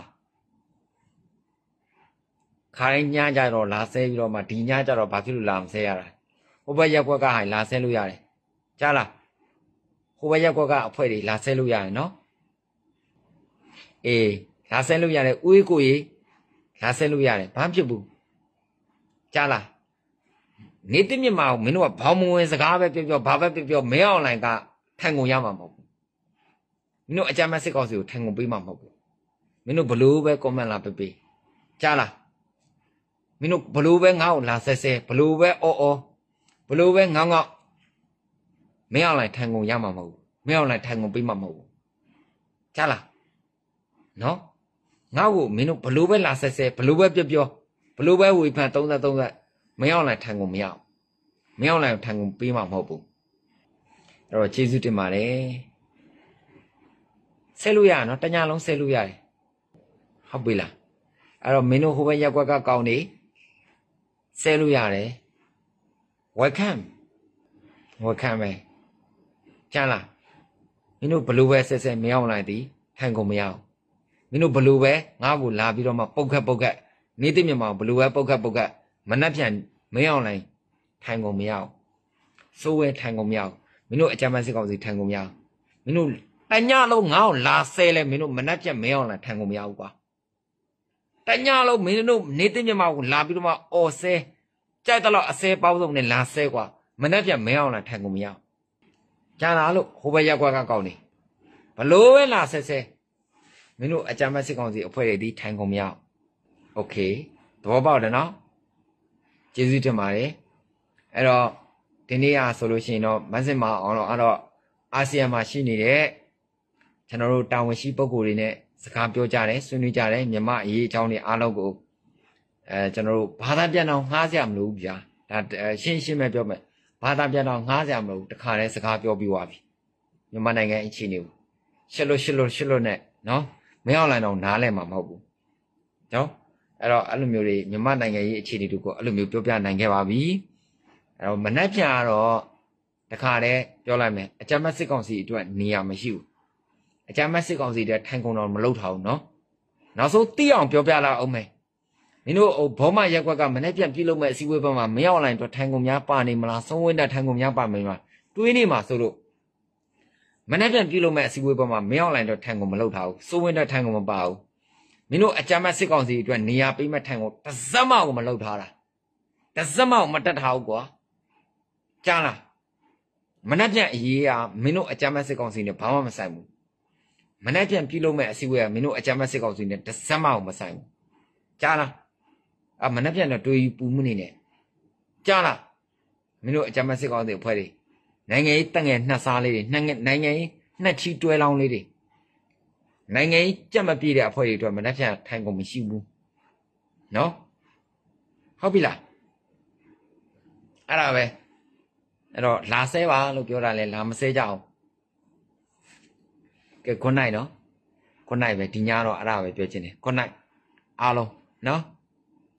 ခိုင်းညကြတော့လာဆဲပြီးတော့မှဒီညကြတော့ဘာဖြစ်လို့လာမဆဲရတာဟိုဘက်ရက်ကွက်ကဟိုင်လာဆဲလို့ရတယ်ကြားလားဟိုဘက်ရက်ကွက်ကအဖွဲတွေလာဆဲလို့ရတယ်နော်အေးလာဆဲလို့ရတယ်ဥေးကိုကြီးလာဆဲလို့ရတယ်ဘာဖြစ်ဘူးကြားလားနေတဲ့မြမအောင်မင်းတို့ကဘောင်မဝင်စကားပဲပြောပြောဘာပဲပြောပြောမင်းအောင်လှိုင်ကထိုင်ကုန်ရမှာမဟုတ်ဘူးမင်းတို့အကြမ်းမဲ့စစ်ကောက်စီကိုထိုင်ကုန်ပေးမှာမဟုတ်ဘူးမင်းတို့ဘလို့ပဲ comment လာပေးပေးကြားလားမင်းတို့ဘလို့ပဲငါ့ကိုလာဆဲဆဲဘလို့ပဲအော်အော်ဘလို့ပဲငေါငေါမင်းအောင်လှိုင်ထိုင်ကုန်ရမှာမဟုတ်ဘူးမင်းအောင်လှိုင်ထိုင်ကုန်ပေးမှာမဟုတ်ဘူးကြားလားနော်ငါ့ကိုမင်းတို့ဘလို့ပဲလာဆဲဆဲဘလို့ပဲပြောပြောဘလို့ပဲဝေဖန်သုံးသက်သုံးသက်မင်းအောင်လှိုင်ထိုင်ကုန်မရအောင်မင်းအောင်လှိုင်ထိုင်ကုန်ပေးမှာမဟုတ်ဘူးအဲ့တော့ကျေးဇူးတင်ပါတယ်ဆဲလို့ရနော်တညာလုံးဆဲလို့ရတယ်ဟုတ်ပြီလားအဲ့တော့မင်းတို့ဟိုဘက်ရက်ကွက်ကကောင်းနေဆဲလို့ရတယ် welcome welcome ပဲကြားလားမင်းတို့ဘလို့ပဲဆဲဆဲမင်းအောင်လှိုင်သည်ထိုင်ကုန်မရအောင်မင်းတို့ဘလို့ပဲငါ့ကိုလာပြီးတော့မှပုတ်ခတ်ပုတ်ခတ်နေတဲ့မြန်မာဘလို့ပဲပုတ်ခတ်ပုတ်ခတ်မနှက်ပြန်မင်းအောင်လှိုင်ထိုင်ကုန်မရအောင်စိုးဝဲထိုင်ကုန်မရအောင်မင်းတို့အကြမ်းဖက်စစ်ကောင်စီထိုင်ကုန်မရအောင်မင်းတို့တညလုံးငါ့ကိုလာဆဲလဲမင်းတို့မနှက်ပြန်မင်းအောင်လှိုင်ထိုင်ကုန်မရဘူးကွာတညလုံးမင်းတို့နေတဲ့မြန်မာကိုလာပြီးတော့မှအော်ဆဲကြိုက်တော့အဆဲပေါင်းစုံနဲ့လာဆဲကွာမနှက်ပြန်မင်းအောင်လှိုင်ထိုင်ကုန်မရအောင်ကြားလားလို့ဟိုဘက်ရက်ကွက်ကကောင်းနေဘလို့ပဲလာဆဲဆဲမင်းတို့အကြမ်းဖက်စစ်ကောင်စီအဖွဲ့တွေဒီထိုင်ကုန်မရအောင်โอเคသဘောပေါက်တယ်နော်ကျေးဇူးတင်ပါတယ်အဲ့တော့ဒီနေ့အားဆိုလို့ရှိရင်တော့မဆင်မအောင်တော့အဲ့တော့အာဆီယံမှာရှိနေတဲ့ကျွန်တော်တို့တာဝန်ရှိပုဂ္ဂိုလ်တွေနဲ့စကားပြောကြတယ်ဆွေးနွေးကြတယ်မြန်မာအရေးအကြောင်းတွေအားလုံးကိုအဲကျွန်တော်တို့ဘာသာပြန်တော့ငှားစရာမလိုဘူးဗျာဒါရှင်းရှင်းပဲပြောမယ်ဘာသာပြန်တော့ငှားစရာမလိုဘူးတခါတည်းစကားပြောပြီးသွားပြီမြန်မာနိုင်ငံအခြေအနေကိုရှစ်လို့ရှစ်လို့ရှစ်လို့နဲ့နော်မင်းအောင်လှိုင်တော့နားလဲမှာမဟုတ်ဘူးနော်အဲ့တော့အဲ့လိုမျိုးတွေမြန်မာနိုင်ငံရေးအခြေအနေတွေကိုအဲ့လိုမျိုးပြောပြနိုင်ခဲ့ပါပြီအဲ့တော့မနှက်ဖြန်ကတော့တခါတည်းပြောလိုက်မယ်အကြမ်းဖက်စစ်ကောင်စီအတွက်နေရာမရှိဘူးအကြမ်းဖက်စစ်ကောင်စီတဲ့ထိုင်ကုန်တော့မလုပ်ထားဘူးနော်နောက်ဆုံးတိအောင်ပြောပြလာအောင်မယ်မင်းတို့ဘောမရက်ကွက်ကမနှက်ပြန်ပြုလုပ်မဲ့အစည်းအဝေးဘက်မှာမင်းအောင်လှိုင်အတွက်ထိုင်ကုန်များပါနေမလားဆုံးဝင်းတဲ့ထိုင်ကုန်များပါနေမလားတွေးနေမှာဆိုလို့မနှက်ပြန်ပြုလုပ်မဲ့အစည်းအဝေးဘက်မှာမင်းအောင်လှိုင်အတွက်ထိုင်ကုန်မလုပ်ထားဘူးစိုးဝင်းတဲ့ထိုင်ကုန်မပါဘူးမင်းတို့အကြမ်းဖက်စစ်ကောင်စီအတွက်နေရာပေးမဲ့ထိုင်ကုန်တစ်စက်မှကိုမလုပ်ထားတာတစ်စက်မှမတက်ထားဘူးကွာကြားလားမနှက်ပြန်အရေးကမင်းတို့အကြမ်းဖက်စစ်ကောင်စီနဲ့ဘာမှမဆိုင်ဘူးမနှက်ပြန်ပြုလုပ်မဲ့အစည်းအဝေးကမင်းတို့အကြမ်းဖက်စစ်ကောင်စီနဲ့တစ်စက်မှကိုမဆိုင်ဘူးကြားလားအမနှက်ပြန်တော့တွေးပူမှုနေနဲ့ကြားလားမင်းတို့အကြမ်းဖက်စစ်ကောင်စီအဖွဲ့တွေနိုင်ငံရေးတက်ငယ်နှက်စားလေးတွေနိုင်ငံရေးနှက်ချီတွဲလောင်းလေးတွေနိုင်ငံရေးကြက်မပြည့်တဲ့အဖွဲ့တွေအတွက်မနှက်ဖြန်ထိုင်ကုန်မရှိဘူးနော်ဟုတ်ပြီလားအဲ့ဒါပဲအဲ့တော့လာဆဲပါလို့ပြောတာလဲလာမဆဲကြအောင်ကဲ good night နော် good night ပဲဒီညတော့အဲ့ဒါပဲပြောချင်တယ် good night အားလုံးနော်